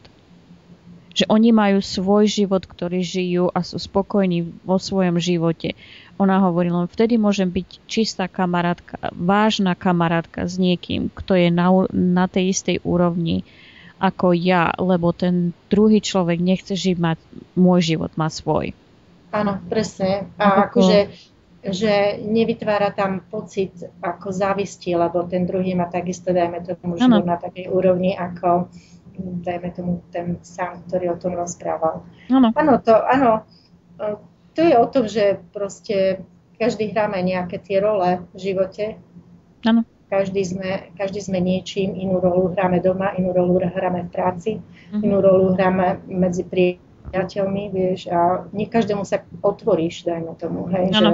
Že oni majú svoj život, ktorý žijú a sú spokojní vo svojom živote. Ona hovorila, vtedy môžem byť čistá kamarátka, vážna kamarátka s niekým, kto je na, na tej istej úrovni ako ja, lebo ten druhý človek nechce žiť mať, môj život má svoj. Áno, presne. A ako... akože že nevytvára tam pocit ako závisti, lebo ten druhý má takisto, dajme tomu, život na takej úrovni, ako dajme tomu ten sám, ktorý o tom rozprával. Áno, to, áno, to je o tom, že proste každý hráme nejaké tie role v živote. Áno. Každý sme, každý sme niečím, inú rolu hráme doma, inú rolu hráme v práci, uh-huh. inú rolu hráme medzi priateľmi, vieš, a nie každému sa otvoríš, dajme tomu, hej, že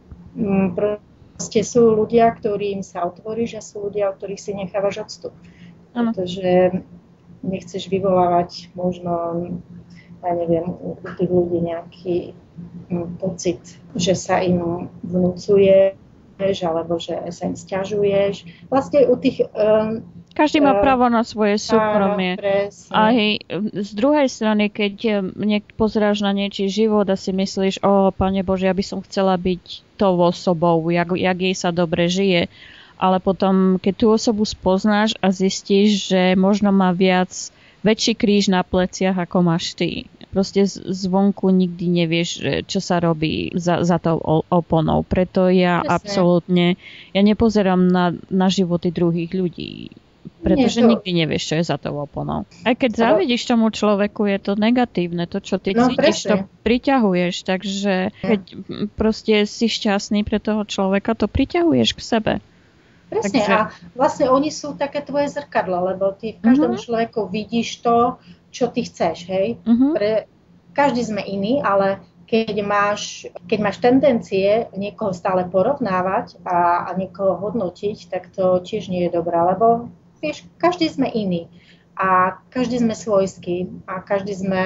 m, proste sú ľudia, ktorým sa otvoríš a sú ľudia, od ktorých si nechávaš odstup. Ano. Pretože nechceš vyvolávať možno, ja neviem, u tých ľudí nejaký m, pocit, že sa im vnúcuje, alebo že sa im sťažuješ. Vlastne u tých... Um, Každý má uh, právo na svoje súkromie. A hej, z druhej strany, keď niek- pozeráš na niečí život a si myslíš, o Pane Bože, ja by som chcela byť tou osobou, jak, jak jej sa dobre žije. Ale potom, keď tú osobu spoznáš a zistíš, že možno má viac, väčší kríž na pleciach, ako máš ty. Proste zvonku nikdy nevieš, čo sa robí za, za tou oponou. Preto ja Presne. absolútne, ja nepozerám na, na životy druhých ľudí. Pretože Nie, to... nikdy nevieš, čo je za tou oponou. Aj keď závidíš tomu človeku, je to negatívne. To, čo ty no, cítiš, presne. to priťahuješ. Takže keď proste si šťastný pre toho človeka, to priťahuješ k sebe. Presne. Takže... A vlastne oni sú také tvoje zrkadlo, lebo ty v každom uh-huh. človeku vidíš to, čo ty chceš, hej. Uh-huh. Pre, každý sme iný, ale keď máš, keď máš tendencie niekoho stále porovnávať a, a niekoho hodnotiť, tak to tiež nie je dobré, lebo vieš, každý sme iný a každý sme svojský a každý sme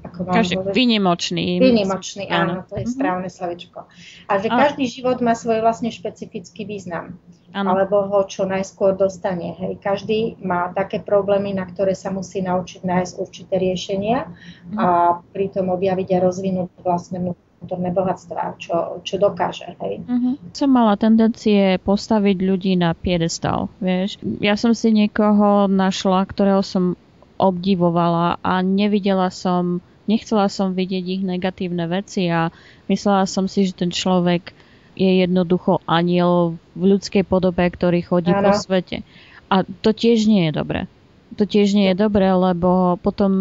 ako mám každý, povedať? Výnimočný. Výnimočný, áno, áno, to je uh-huh. správne slovičko. A že a... každý život má svoj vlastne špecifický význam. Áno. Alebo ho čo najskôr dostane. Hej. Každý má také problémy, na ktoré sa musí naučiť nájsť určité riešenia uh-huh. a pritom objaviť a rozvinúť vlastné vnútorné bohatstva, čo, čo dokáže. Hej. Uh-huh. Som mala tendencie postaviť ľudí na piedestal, vieš. Ja som si niekoho našla, ktorého som obdivovala a nevidela som, nechcela som vidieť ich negatívne veci a myslela som si, že ten človek je jednoducho anjel v ľudskej podobe, ktorý chodí ano. Po svete. A to tiež nie je dobré. To tiež nie je dobré, lebo potom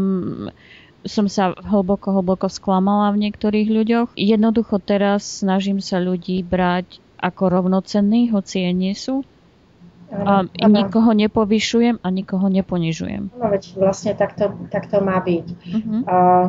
som sa hlboko, hlboko sklamala v niektorých ľuďoch. Jednoducho teraz snažím sa ľudí brať ako rovnocenných, hoci je nie sú. A nikoho nepovyšujem a nikoho neponižujem. No veď vlastne takto, takto má byť. Uh-huh. Uh,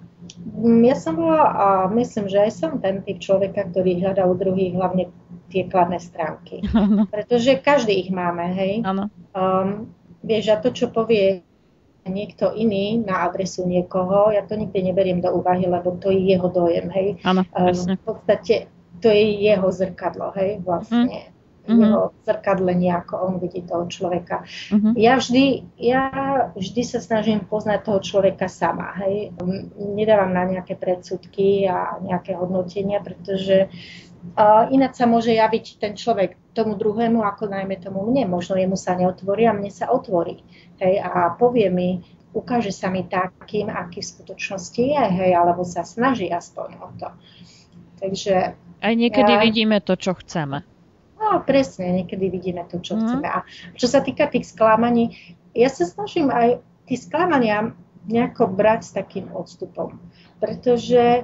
ja som bola, a myslím, že aj som ten typ človeka, ktorý hľadá u druhých hlavne tie kladné stránky. Uh-huh. Pretože každý ich máme, hej. Uh-huh. Um, vieš, a to, čo povie niekto iný na adresu niekoho, ja to nikdy neberiem do úvahy, lebo to je jeho dojem, hej. Uh-huh. Um, v podstate to je jeho zrkadlo, hej, vlastne. Uh-huh. Jeho zrkadlenie, ako on vidí toho človeka. Uh-huh. Ja vždy, ja vždy sa snažím poznať toho človeka sama, hej. Nedávam na nejaké predsudky a nejaké hodnotenia, pretože uh, ináč sa môže javiť ten človek tomu druhému, ako najmä tomu mne. Možno jemu sa neotvorí a mne sa otvorí. Hej, a povie mi, ukáže sa mi takým, aký v skutočnosti je, hej, alebo sa snaží aspoň o to. Takže... Aj niekedy ja... vidíme to, čo chceme. No, presne, niekedy vidíme to, čo mm. chceme. A čo sa týka tých sklamaní, ja sa snažím aj tie sklamania nejako brať s takým odstupom. Pretože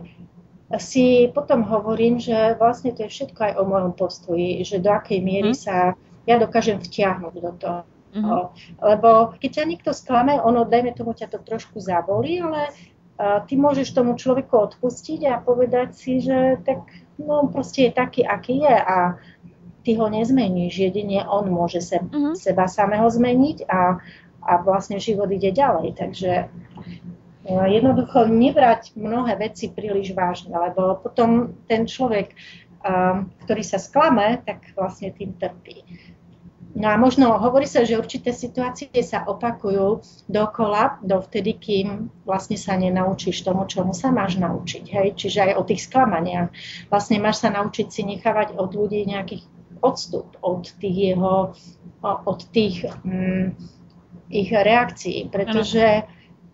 si potom hovorím, že vlastne to je všetko aj o mojom postoji, že do akej miery mm. sa ja dokážem vtiahnuť do toho. Mm. Lebo keď ťa niekto sklame, ono, dajme tomu, ťa to trošku zabolí, ale uh, ty môžeš tomu človeku odpustiť a povedať si, že tak, no, proste je taký, aký je a ty ho nezmeníš, jedine on môže se, uh-huh. seba samého zmeniť a, a vlastne život ide ďalej. Takže jednoducho nebrať mnohé veci príliš vážne, lebo potom ten človek, um, ktorý sa sklame, tak vlastne tým trpí. No a možno hovorí sa, že určité situácie sa opakujú dokola, dovtedy, kým vlastne sa nenaučíš tomu, čomu sa máš naučiť. Hej? Čiže aj o tých sklamaniach. Vlastne máš sa naučiť si nechávať od ľudí nejakých odstup od tých jeho, od tých um, ich reakcií, pretože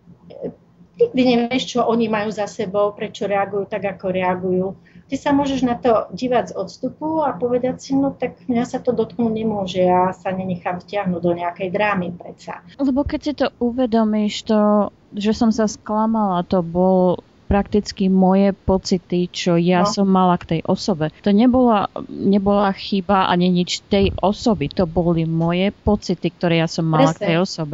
nikdy nevieš, čo oni majú za sebou, prečo reagujú tak, ako reagujú. Ty sa môžeš na to dívať z odstupu a povedať si, no tak mňa sa to dotknúť nemôže, ja sa nenechám vtiahnuť do nejakej drámy predsa. Lebo keď si to uvedomíš, to, že som sa sklamala, to bol prakticky moje pocity, čo ja no. som mala k tej osobe. To nebola, nebola chyba ani nič tej osoby. To boli moje pocity, ktoré ja som mala Presne. K tej osobe.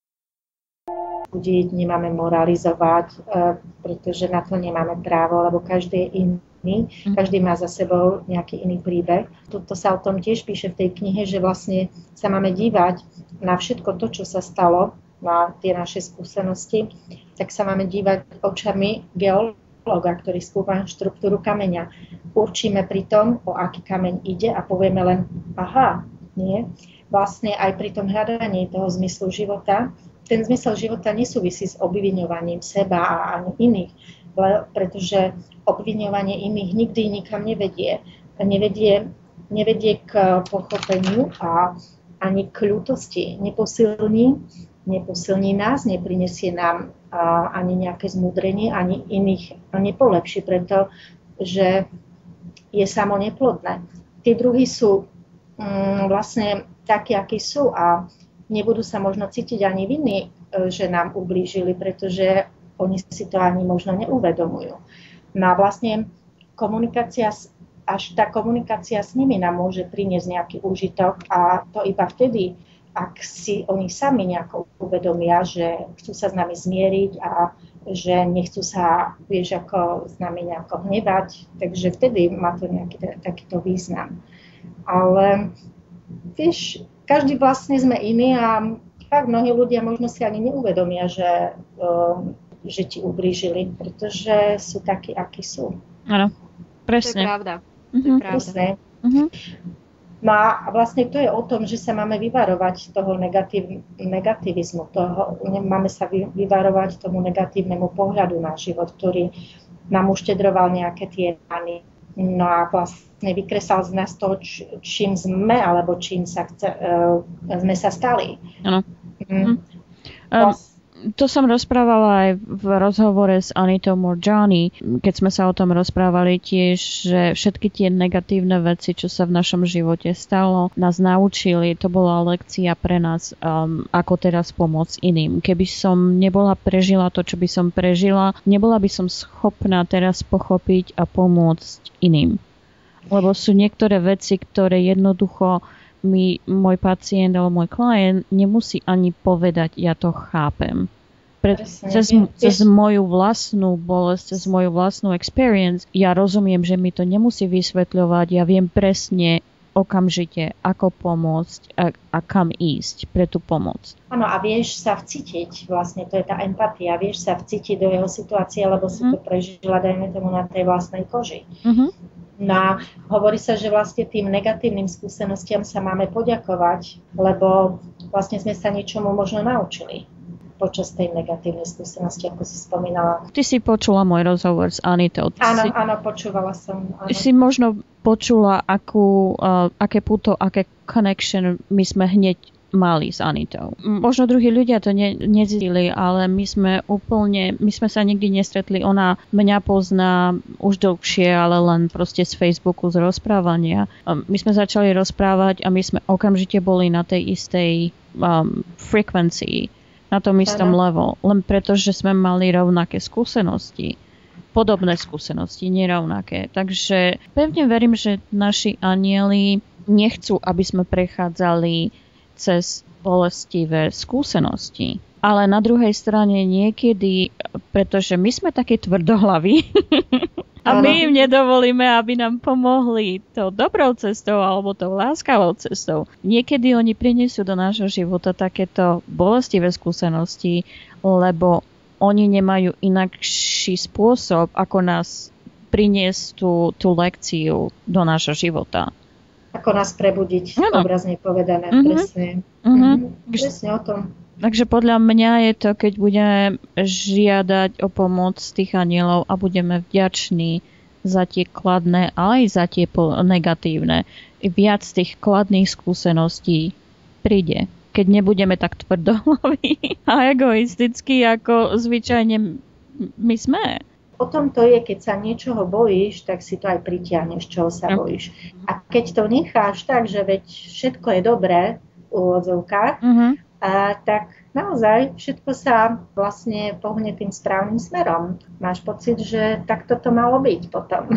Ľudí nemáme moralizovať, pretože na to nemáme právo, lebo každý je iný. Každý má za sebou nejaký iný príbeh. Tuto sa o tom tiež píše v tej knihe, že vlastne sa máme dívať na všetko to, čo sa stalo, na tie naše skúsenosti, tak sa máme dívať očami geológa, ktorý skúma štruktúru kameňa. Určíme pri tom, o aký kameň ide a povieme len, aha, nie. Vlastne aj pri tom hľadaní toho zmyslu života, ten zmysel života nesúvisí s obviňovaním seba a ani iných, pretože obviňovanie iných nikdy nikam nevedie. Nevedie, nevedie k pochopeniu a ani k ľútosti. Neposilní neposilní nás, neprinesie nám a, ani nejaké zmúdrenie, ani iných nepolepší, pretože je samo neplodné. Tí druhí sú mm, vlastne takí, akí sú a nebudú sa možno cítiť ani vinní, že nám ublížili, pretože oni si to ani možno neuvedomujú. No a vlastne komunikácia, až tá komunikácia s nimi nám môže priniesť nejaký úžitok a to iba vtedy, ak si oni sami nejako uvedomia, že chcú sa s nami zmieriť a že nechcú sa, vieš, ako s nami nejako hnevať, takže vtedy má to nejaký takýto význam. Ale, vieš, každý vlastne sme iný a fakt mnohí ľudia možno si ani neuvedomia, že um, že ti ublížili, pretože sú takí, akí sú. Áno, presne. To je pravda. Mm-hmm. To je pravda. Presne. Mm-hmm. No a vlastne to je o tom, že sa máme vyvarovať toho negatív, negativizmu, toho, máme sa vyvarovať tomu negatívnemu pohľadu na život, ktorý nám uštedroval nejaké tie rany. No a vlastne vykresal z nás to, č, čím sme, alebo čím sa chce, uh, sme sa stali. Áno. Mm. Um, to som rozprávala aj v rozhovore s Anitou Morjani, keď sme sa o tom rozprávali tiež, že všetky tie negatívne veci, čo sa v našom živote stalo, nás naučili. To bola lekcia pre nás, um, ako teraz pomôcť iným. Keby som nebola prežila to, čo by som prežila, nebola by som schopná teraz pochopiť a pomôcť iným. Lebo sú niektoré veci, ktoré jednoducho mi môj pacient alebo môj klient nemusí ani povedať, ja to chápem. Pre, cez, cez moju vlastnú bolesť, cez moju vlastnú experience, ja rozumiem, že mi to nemusí vysvetľovať, ja viem presne okamžite, ako pomôcť a, a kam ísť pre tú pomoc. Áno, a vieš sa vcítiť, vlastne to je tá empatia, vieš sa vcítiť do jeho situácie, lebo si mm. to prežila, dajme tomu, na tej vlastnej koži. Mm-hmm. No a hovorí sa, že vlastne tým negatívnym skúsenostiam sa máme poďakovať, lebo vlastne sme sa niečomu možno naučili počas tej negatívnej skúsenosti, ako si spomínala. Ty si počula môj rozhovor s Anitou. Ty áno, si, áno, počúvala som. Áno. Ty si možno počula, akú, uh, aké puto, aké connection my sme hneď mali s Anitou. Možno druhí ľudia to ne, nezistili, ale my sme úplne, my sme sa nikdy nestretli. Ona mňa pozná už dlhšie, ale len proste z Facebooku, z rozprávania. My sme začali rozprávať a my sme okamžite boli na tej istej um, frekvencii, na tom istom level. Len preto, že sme mali rovnaké skúsenosti. Podobné skúsenosti, nerovnaké. Takže pevne verím, že naši anjeli nechcú, aby sme prechádzali cez bolestivé skúsenosti. Ale na druhej strane niekedy, pretože my sme takí tvrdohlaví a my im nedovolíme, aby nám pomohli tou dobrou cestou alebo tou láskavou cestou. Niekedy oni prinesú do nášho života takéto bolestivé skúsenosti, lebo oni nemajú inakší spôsob, ako nás priniesť tú, tú lekciu do nášho života. Ako nás prebudiť, ano. Obrazne povedané, mm-hmm. presne. Mm-hmm. Mm-hmm. Presne o tom. Takže podľa mňa je to, keď budeme žiadať o pomoc tých anielov a budeme vďační za tie kladné, ale aj za tie negatívne. Viac tých kladných skúseností príde. Keď nebudeme tak tvrdohlaví a egoistickí, ako zvyčajne my sme. O tom to je, keď sa niečoho bojíš, tak si to aj pritiahneš, čoho sa bojíš. A keď to necháš tak, že veď všetko je dobré v úvodzovkách, uh-huh. a tak naozaj všetko sa vlastne pohne tým správnym smerom. Máš pocit, že takto to malo byť potom.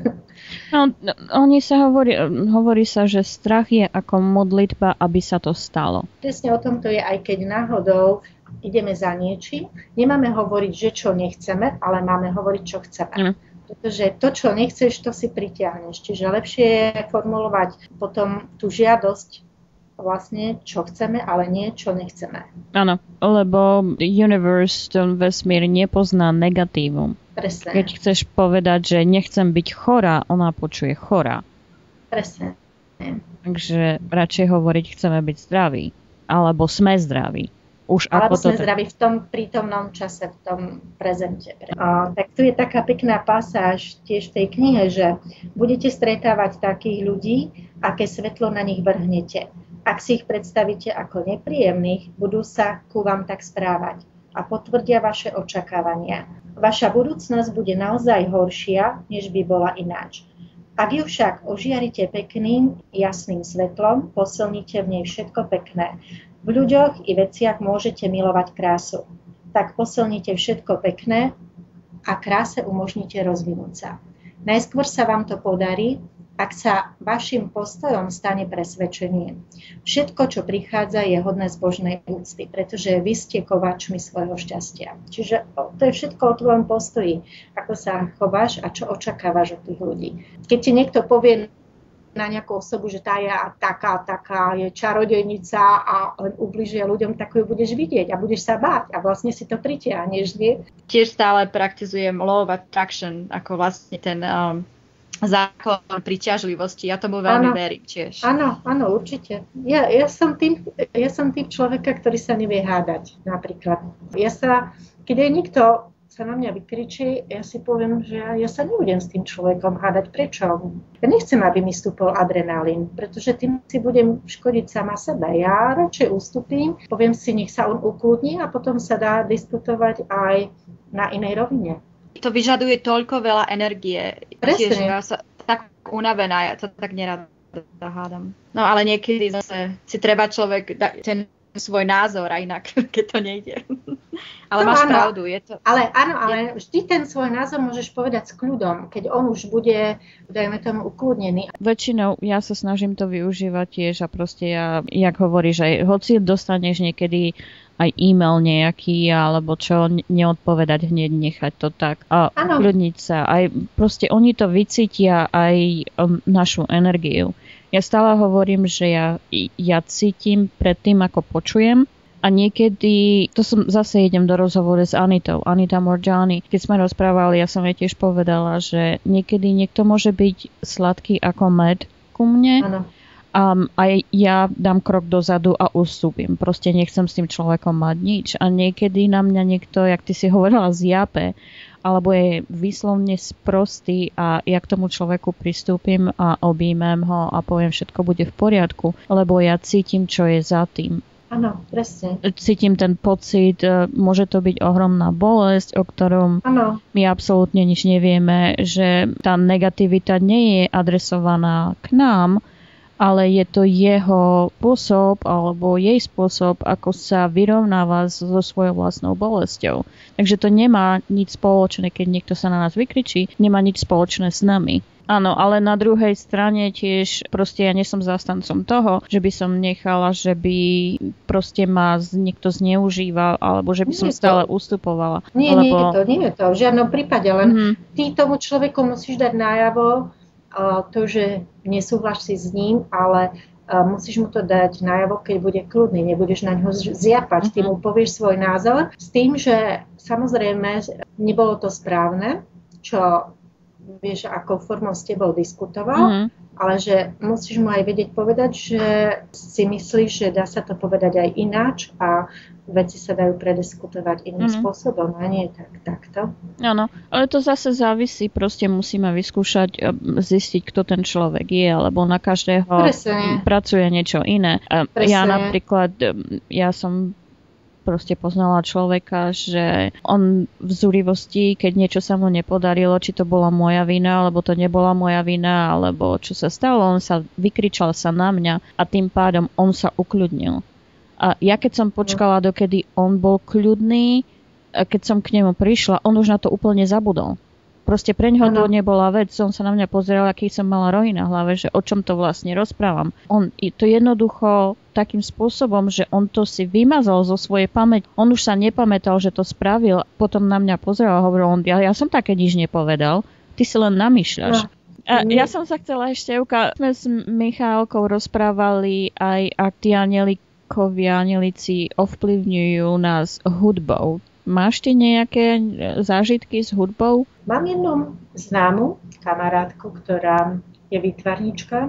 No, oni sa hovorí, hovorí sa, že strach je ako modlitba, aby sa to stalo. Presne o tom to je, aj keď náhodou ideme za niečím, nemáme hovoriť, že čo nechceme, ale máme hovoriť, čo chceme. Mm. Pretože to, čo nechceš, to si pritiahneš. Čiže lepšie je formulovať potom tú žiadosť vlastne, čo chceme, ale nie, čo nechceme. Áno, lebo universe, ten vesmír nepozná negatívum. Presne. Keď chceš povedať, že nechcem byť chorá, ona počuje chorá. Presne. Takže radšej hovoriť, chceme byť zdraví. Alebo sme zdraví. Už alebo ako sme to... zdraví v tom prítomnom čase, v tom prezente. A, tak tu je taká pekná pasáž tiež v tej knihe, že budete stretávať takých ľudí, aké svetlo na nich vrhnete. Ak si ich predstavíte ako nepríjemných, budú sa ku vám tak správať a potvrdia vaše očakávania. Vaša budúcnosť bude naozaj horšia, než by bola ináč. Ak ju však ožiarite pekným, jasným svetlom, posilníte v nej všetko pekné. V ľuďoch i veciach môžete milovať krásu. Tak posilnite všetko pekné a kráse umožníte rozvinúť sa. Najskôr sa vám to podarí, ak sa vašim postojom stane presvedčenie. Všetko, čo prichádza, je hodné zbožnej úcty, pretože vy ste kováčmi svojho šťastia. Čiže to je všetko o tvojom postoji, ako sa chováš a čo očakávaš od tých ľudí. Keď ti niekto povie, na nejakú osobu, že tá je taká, taká, je čarodejnica a len ubližuje ľuďom, tak ju budeš vidieť a budeš sa báť a vlastne si to pritiahneš, nie? Tiež stále praktizujem law of attraction, ako vlastne ten um, zákon priťažlivosti. Ja tomu veľmi ano, verím tiež. Áno, áno, určite. Ja, ja, som tým, ja som tým človeka, ktorý sa nevie hádať, napríklad. Ja sa, keď je niekto sa na mňa vykričí, ja si poviem, že ja sa nebudem s tým človekom hádať. Prečo? Ja nechcem, aby mi stúpol adrenalín, pretože tým si budem škodiť sama sebe. Ja radšej ustúpim, poviem si, nech sa on ukludní a potom sa dá diskutovať aj na inej rovine. To vyžaduje toľko veľa energie. Presne. Tiež ja sa tak unavená, ja to tak nerada hádam. No ale niekedy zase si treba človek dať ten svoj názor a inak, keď to nejde. Ale no, máš áno, pravdu. Je to... Ale áno, ale vždy ten svoj názor môžeš povedať s kľudom, keď on už bude, dajme tomu, ukludnený. Väčšinou ja sa snažím to využívať tiež a proste ja, jak hovoríš, aj hoci dostaneš niekedy aj e-mail nejaký, alebo čo, neodpovedať hneď, nechať to tak a ukludniť sa. Aj proste oni to vycítia aj um, našu energiu. Ja stále hovorím, že ja, ja cítim pred tým, ako počujem a niekedy, to som zase idem do rozhovoru s Anitou, Anita Morjani. Keď sme rozprávali, ja som jej tiež povedala, že niekedy niekto môže byť sladký ako med ku mne. Áno. Um, a ja dám krok dozadu a ustúpim. Proste nechcem s tým človekom mať nič. A niekedy na mňa niekto, jak ty si hovorila, zjape, alebo je výslovne sprostý a ja k tomu človeku pristúpim a objímem ho a poviem, všetko bude v poriadku, lebo ja cítim, čo je za tým. Áno, presne. Cítim ten pocit, môže to byť ohromná bolesť, o ktorom ano. My absolútne nič nevieme, že tá negativita nie je adresovaná k nám, ale je to jeho spôsob alebo jej spôsob, ako sa vyrovnáva so svojou vlastnou bolesťou. Takže to nemá nič spoločné, keď niekto sa na nás vykričí, nemá nič spoločné s nami. Áno, ale na druhej strane tiež proste ja nie som zástancom toho, že by som nechala, že by proste ma niekto zneužíval, alebo že by nie som stále ustupovala. Nie, alebo... nie je to, nie je to. V žiadnom prípade, len mm-hmm. ty tomu človeku musíš dať najavo, to, že nesúhlasí s ním, ale uh, musíš mu to dať najavo, keď bude kľudný, nebudeš na ňo zjapať. Uh-huh. Ty mu povieš svoj názor s tým, že samozrejme nebolo to správne, čo vieš, akou formou s tebou diskutoval, uh-huh. ale že musíš mu aj vedieť povedať, že si myslíš, že dá sa to povedať aj ináč a veci sa dajú prediskutovať iným mm. spôsobom, a nie tak takto. Áno, ale to zase závisí, proste musíme vyskúšať zistiť, kto ten človek je, lebo na každého Presne. Pracuje niečo iné. Presne. Ja napríklad, ja som proste poznala človeka, že on v zúrivosti, keď niečo sa mu nepodarilo, či to bola moja vina, alebo to nebola moja vina, alebo čo sa stalo, on sa vykričal sa na mňa a tým pádom on sa ukľudnil. A ja keď som počkala, dokedy on bol kľudný, keď som k nemu prišla, on už na to úplne zabudol. Proste preňho to nebola vec, on sa na mňa pozeral, aký som mala rohy na hlave, že o čom to vlastne rozprávam. On to jednoducho takým spôsobom, že on to si vymazal zo svojej pamäti. On už sa nepamätal, že to spravil. Potom na mňa pozeral a hovoril, on, ja, ja som také nič nepovedal, ty si len namýšľaš. No. A ja som sa chcela ešte ukázať, sme s Michálkou rozprávali aj ak tí anielikovi anielici ovplyvňujú nás hudbou. Máš ty nejaké zážitky s hudbou? Mám jednu známu kamarátku, ktorá je výtvarnička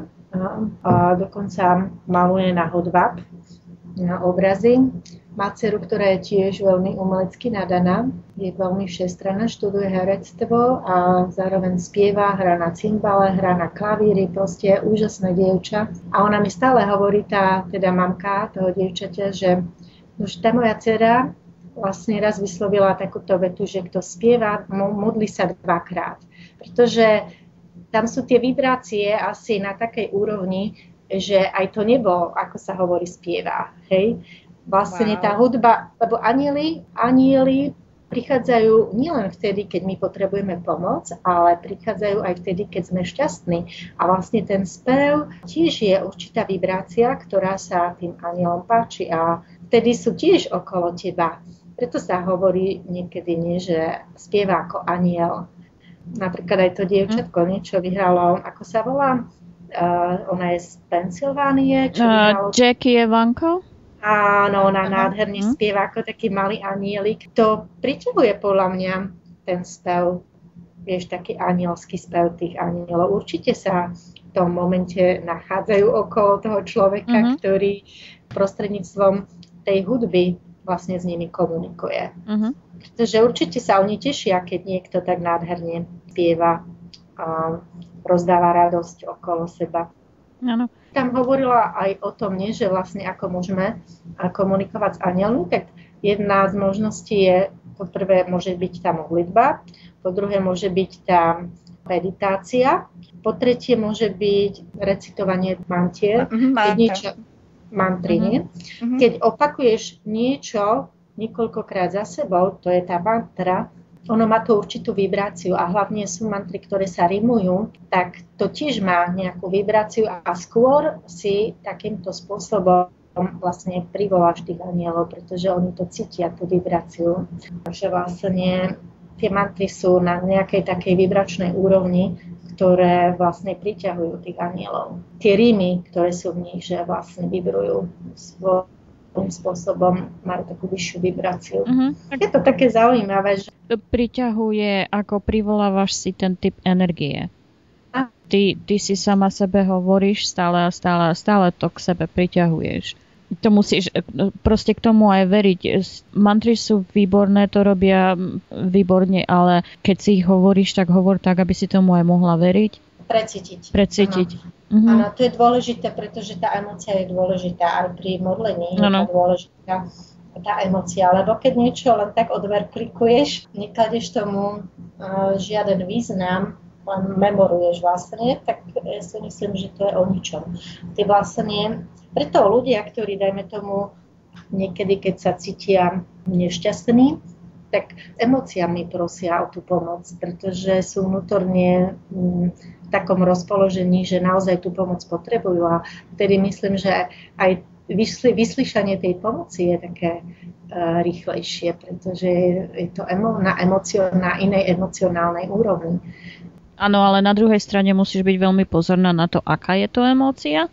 a dokonca maluje na hodváb, na obrazy. Má dceru, ktorá je tiež veľmi umelecky nadaná, je veľmi všestranná, študuje herectvo a zároveň spieva, hrá na cymbale, hrá na klavíri, proste je úžasné dievča. A ona mi stále hovorí, tá teda mamka toho dievčaťa, že už tá moja dcera vlastne raz vyslovila takúto vetu, že kto spieva, modlí sa dvakrát. Pretože tam sú tie vibrácie asi na takej úrovni, že aj to nebo, ako sa hovorí, spieva. Hej? Vlastne wow. Tá hudba, lebo anieli, anieli prichádzajú nielen vtedy, keď my potrebujeme pomoc, ale prichádzajú aj vtedy, keď sme šťastní. A vlastne ten spev tiež je určitá vibrácia, ktorá sa tým anielom páči a vtedy sú tiež okolo teba. Preto sa hovorí niekedy, nie, že spieva ako aniel. Napríklad aj to dievčatko niečo vyhralo, ako sa volá, Uh, ona je z Pensylvánie. Čo uh, Jackie Evanko? Áno, ona nádherne uh-huh. spieva ako taký malý anielik. To priťahuje podľa mňa ten spev, vieš, taký anielský spev tých anielov. Určite sa v tom momente nachádzajú okolo toho človeka, uh-huh. ktorý prostredníctvom tej hudby vlastne s nimi komunikuje. Uh-huh. Pretože určite sa oni tešia, keď niekto tak nádherne spieva a rozdáva radosť okolo seba. Áno. Tam hovorila aj o tom, nie, že vlastne ako môžeme komunikovať s anielmi, tak jedna z možností je, po prvé môže byť tá modlitba, po druhé môže byť tá meditácia, po tretie môže byť recitovanie mantier, uh-huh, keď niečo, mantry, uh-huh. nie? Uh-huh. Keď opakuješ niečo niekoľkokrát za sebou, to je tá mantra, ono má tú určitú vibráciu a hlavne sú mantry, ktoré sa rimujú, tak to tiež má nejakú vibráciu a skôr si takýmto spôsobom vlastne privoláš tých anielov, pretože oni to cítia, tú vibráciu. Takže vlastne tie mantry sú na nejakej takej vibračnej úrovni, ktoré vlastne priťahujú tých anielov. Tie rímy, ktoré sú v nich, že vlastne vibrujú svojím spôsobom, majú takú vyššiu vibráciu. Uh-huh. Je to také zaujímavé, že priťahuje, ako privolávaš si ten typ energie. A ty, ty si sama sebe hovoríš stále a stále a stále to k sebe priťahuješ. To musíš proste k tomu aj veriť. Mantry sú výborné, to robia výborne, ale keď si ich hovoríš, tak hovor tak, aby si tomu aj mohla veriť. Precítiť. Precítiť. Áno, uh-huh. Áno, to je dôležité, pretože tá emócia je dôležitá aj pri modlení. Je to dôležitá tá emócia, lebo keď niečo len tak odverklikuješ, nekladeš tomu uh, žiaden význam, len memoruješ vlastne, tak ja si myslím, že to je o ničom. Ty vlastne, preto ľudia, ktorí, dajme tomu, niekedy, keď sa cítia nešťastní, tak emóciami prosia o tú pomoc, pretože sú vnútorne mm, v takom rozpoložení, že naozaj tú pomoc potrebujú a vtedy myslím, že aj Vysly, vyslyšanie tej pomoci je také uh, rýchlejšie, pretože je to emo, na, emocio, na inej emocionálnej úrovni. Áno, ale na druhej strane musíš byť veľmi pozorná na to, aká je to emócia.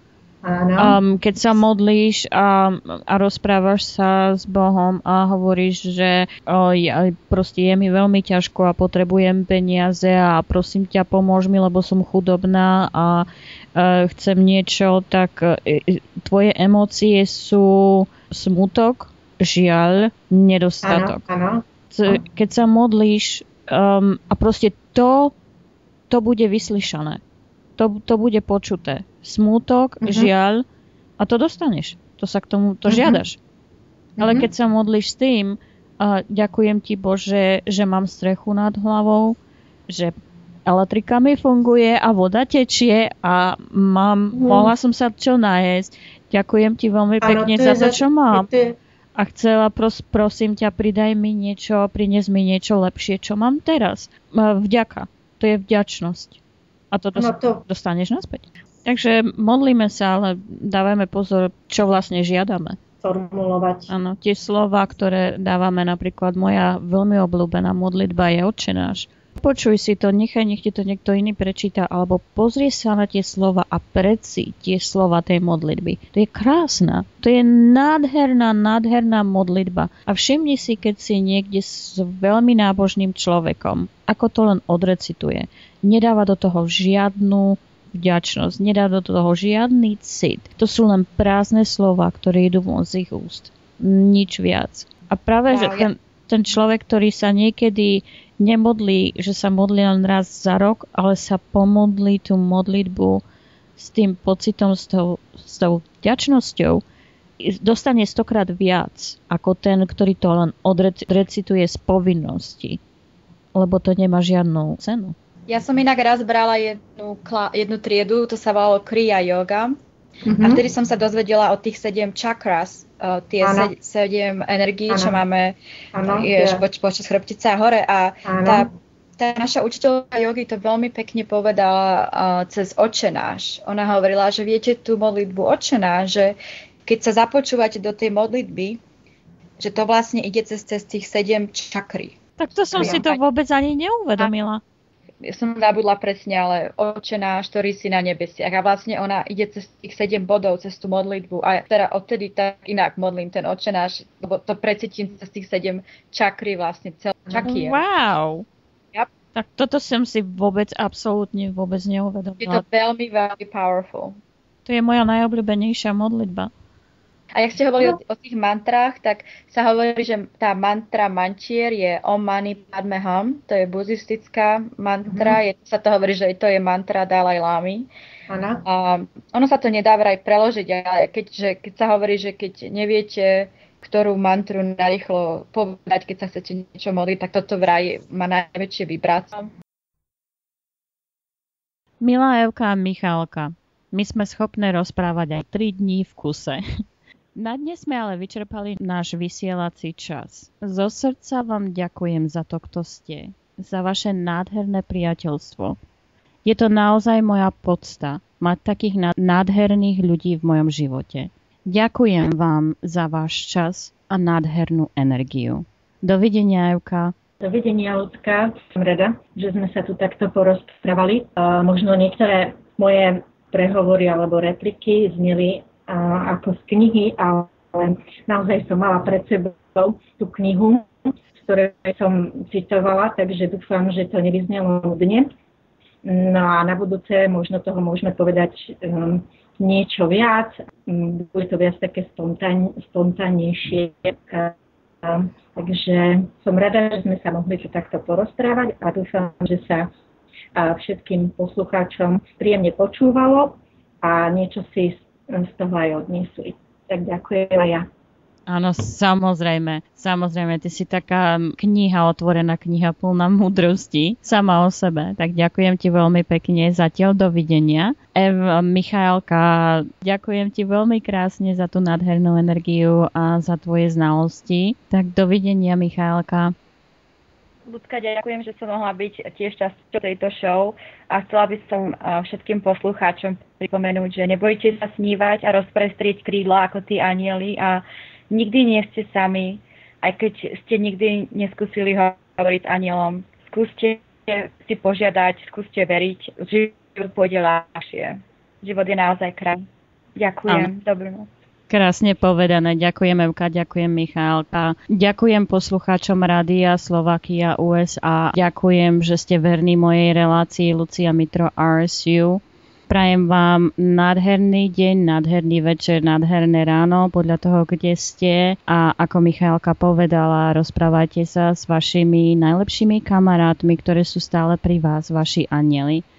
Áno. Um, keď sa modlíš a, a rozprávaš sa s Bohom a hovoríš, že o, ja, proste je mi veľmi ťažko a potrebujem peniaze a prosím ťa, pomôž mi, lebo som chudobná a uh, chcem niečo, tak uh, tvoje emócie sú smutok, žiaľ, nedostatok. Áno, áno. Keď sa modlíš um, a proste to, to bude vyslyšané. To, to bude počuté. Smútok, uh-huh. žiaľ a to dostaneš. To sa k tomu, to uh-huh. žiadaš. Ale uh-huh. keď sa modlíš s tým, uh, ďakujem ti Bože, že mám strechu nad hlavou, že elektrika mi funguje a voda tečie a mám, uh-huh. mohla som sa čo najesť. Ďakujem ti veľmi pekne ano, to za to, čo mám. Je... A chcela, pros, prosím ťa, pridaj mi niečo, prines mi niečo lepšie, čo mám teraz. Uh, vďaka. To je vďačnosť. A to, dos- no to dostaneš naspäť. Takže modlíme sa, ale dávame pozor, čo vlastne žiadame. Formulovať. Áno, tie slova, ktoré dávame, napríklad moja veľmi obľúbená modlitba je Otče náš. Počuj si to, nechaj, nech ti to niekto iný prečíta, alebo pozri sa na tie slova a predsí tie slova tej modlitby. To je krásna, to je nádherná, nádherná modlitba. A všimni si, keď si niekde s veľmi nábožným človekom, ako to len odrecituje. Nedáva do toho žiadnu vďačnosť, nedáva do toho žiadny cit. To sú len prázdne slova, ktoré idú von z ich úst. Nič viac. A práve, že ten, ten človek, ktorý sa niekedy nemodlí, že sa modlí len raz za rok, ale sa pomodlí tú modlitbu s tým pocitom, s tou, s tou vďačnosťou, dostane stokrát viac ako ten, ktorý to len odrecituje z povinnosti. Lebo to nemá žiadnu cenu. Ja som inak raz brala jednu, jednu triedu, to sa volalo Kriya Yoga. Mm-hmm. A vtedy som sa dozvedela o tých sedem chakras, uh, tie se, sedem energií, ano. Čo máme je, poč, počas chrbtice a hore. A tá, tá naša učiteľka jogy to veľmi pekne povedala uh, cez Otče náš. Ona hovorila, že viete tú modlitbu Otče náš, že keď sa započúvate do tej modlitby, že to vlastne ide cez, cez tých sedem čakry. Tak to som si to vôbec ani neuvedomila. ja som zabudla presne, ale Otče náš, ktorý si na nebesiach. A vlastne ona ide cez tých sedem bodov, cez tú modlitbu. A teda odtedy tak inak modlím ten Otče náš, lebo to precítim cez tých sedem čakry vlastne celé čaky. Wow! Yep. Tak toto som si vôbec, absolútne vôbec neuvedomila. Je to veľmi, veľmi powerful. To je moja najobľúbenejšia modlitba. A jak ste hovorili no. o, o tých mantrách, tak sa hovorí, že tá mantra mantier je Om Mani Padme Hum, to je buddhistická mantra, mm-hmm. je, sa to hovorí, že to je mantra Dalaj Lámy. Ano. A ono sa to nedá vraj preložiť, ale keďže, keď sa hovorí, že keď neviete, ktorú mantru narýchlo povedať, keď sa chcete niečo modliť, tak toto vraj má najväčšie vibrácie. Milá Evka a Michálka, my sme schopné rozprávať aj tri dní v kuse. Na dnes sme ale vyčerpali náš vysielací čas. Zo srdca vám ďakujem za to, kto ste, za vaše nádherné priateľstvo. Je to naozaj moja podsta mať takých nádherných ľudí v mojom živote. Ďakujem vám za váš čas a nádhernú energiu. Dovidenia, Evka. Dovidenia, Ľudka. Som rada, že sme sa tu takto porozprávali. Uh, možno niektoré moje prehovory alebo repliky zneli uh, ako z knihy, ale naozaj som mala pred sebou tú knihu, z ktorej som citovala, takže dúfam, že to nevyznelo nudne. No a na budúce možno toho môžeme povedať um, niečo viac, um, bude to viac také spontán, spontánnejšie. Uh, Takže som rada, že sme sa mohli tu takto porozprávať a dúfam, že sa všetkým poslucháčom príjemne počúvalo a niečo si z toho aj odniesli. Tak ďakujem aj ja. Áno, samozrejme. Samozrejme, ty si taká kniha, otvorená kniha plná múdrosti sama o sebe. Tak ďakujem ti veľmi pekne. Zatiaľ dovidenia. Ev, Michálka, ďakujem ti veľmi krásne za tú nádhernú energiu a za tvoje znalosti. Tak dovidenia, Michálka. Ľudka, ďakujem, že som mohla byť tiež časťou tejto show a chcela by som všetkým poslucháčom pripomenúť, že nebojte sa snívať a rozprestrieť krídla ako tí anjeli a nikdy nie ste sami, aj keď ste nikdy neskúsili hovoriť s anielom. Skúste si požiadať, skúste veriť, život pôjde ľahšie. Život je naozaj krásny. Ďakujem, dobrú noc. Krásne povedané. Ďakujem, Evka, ďakujem, Michálka. Ďakujem poslucháčom Rádia Slovakia ú es á. Ďakujem, že ste verní mojej relácii Lucia Mitro er es u. Prajem vám nádherný deň, nádherný večer, nádherné ráno, podľa toho, kde ste. A ako Michálka povedala, rozprávajte sa s vašimi najlepšími kamarátmi, ktoré sú stále pri vás, vaši anjeli.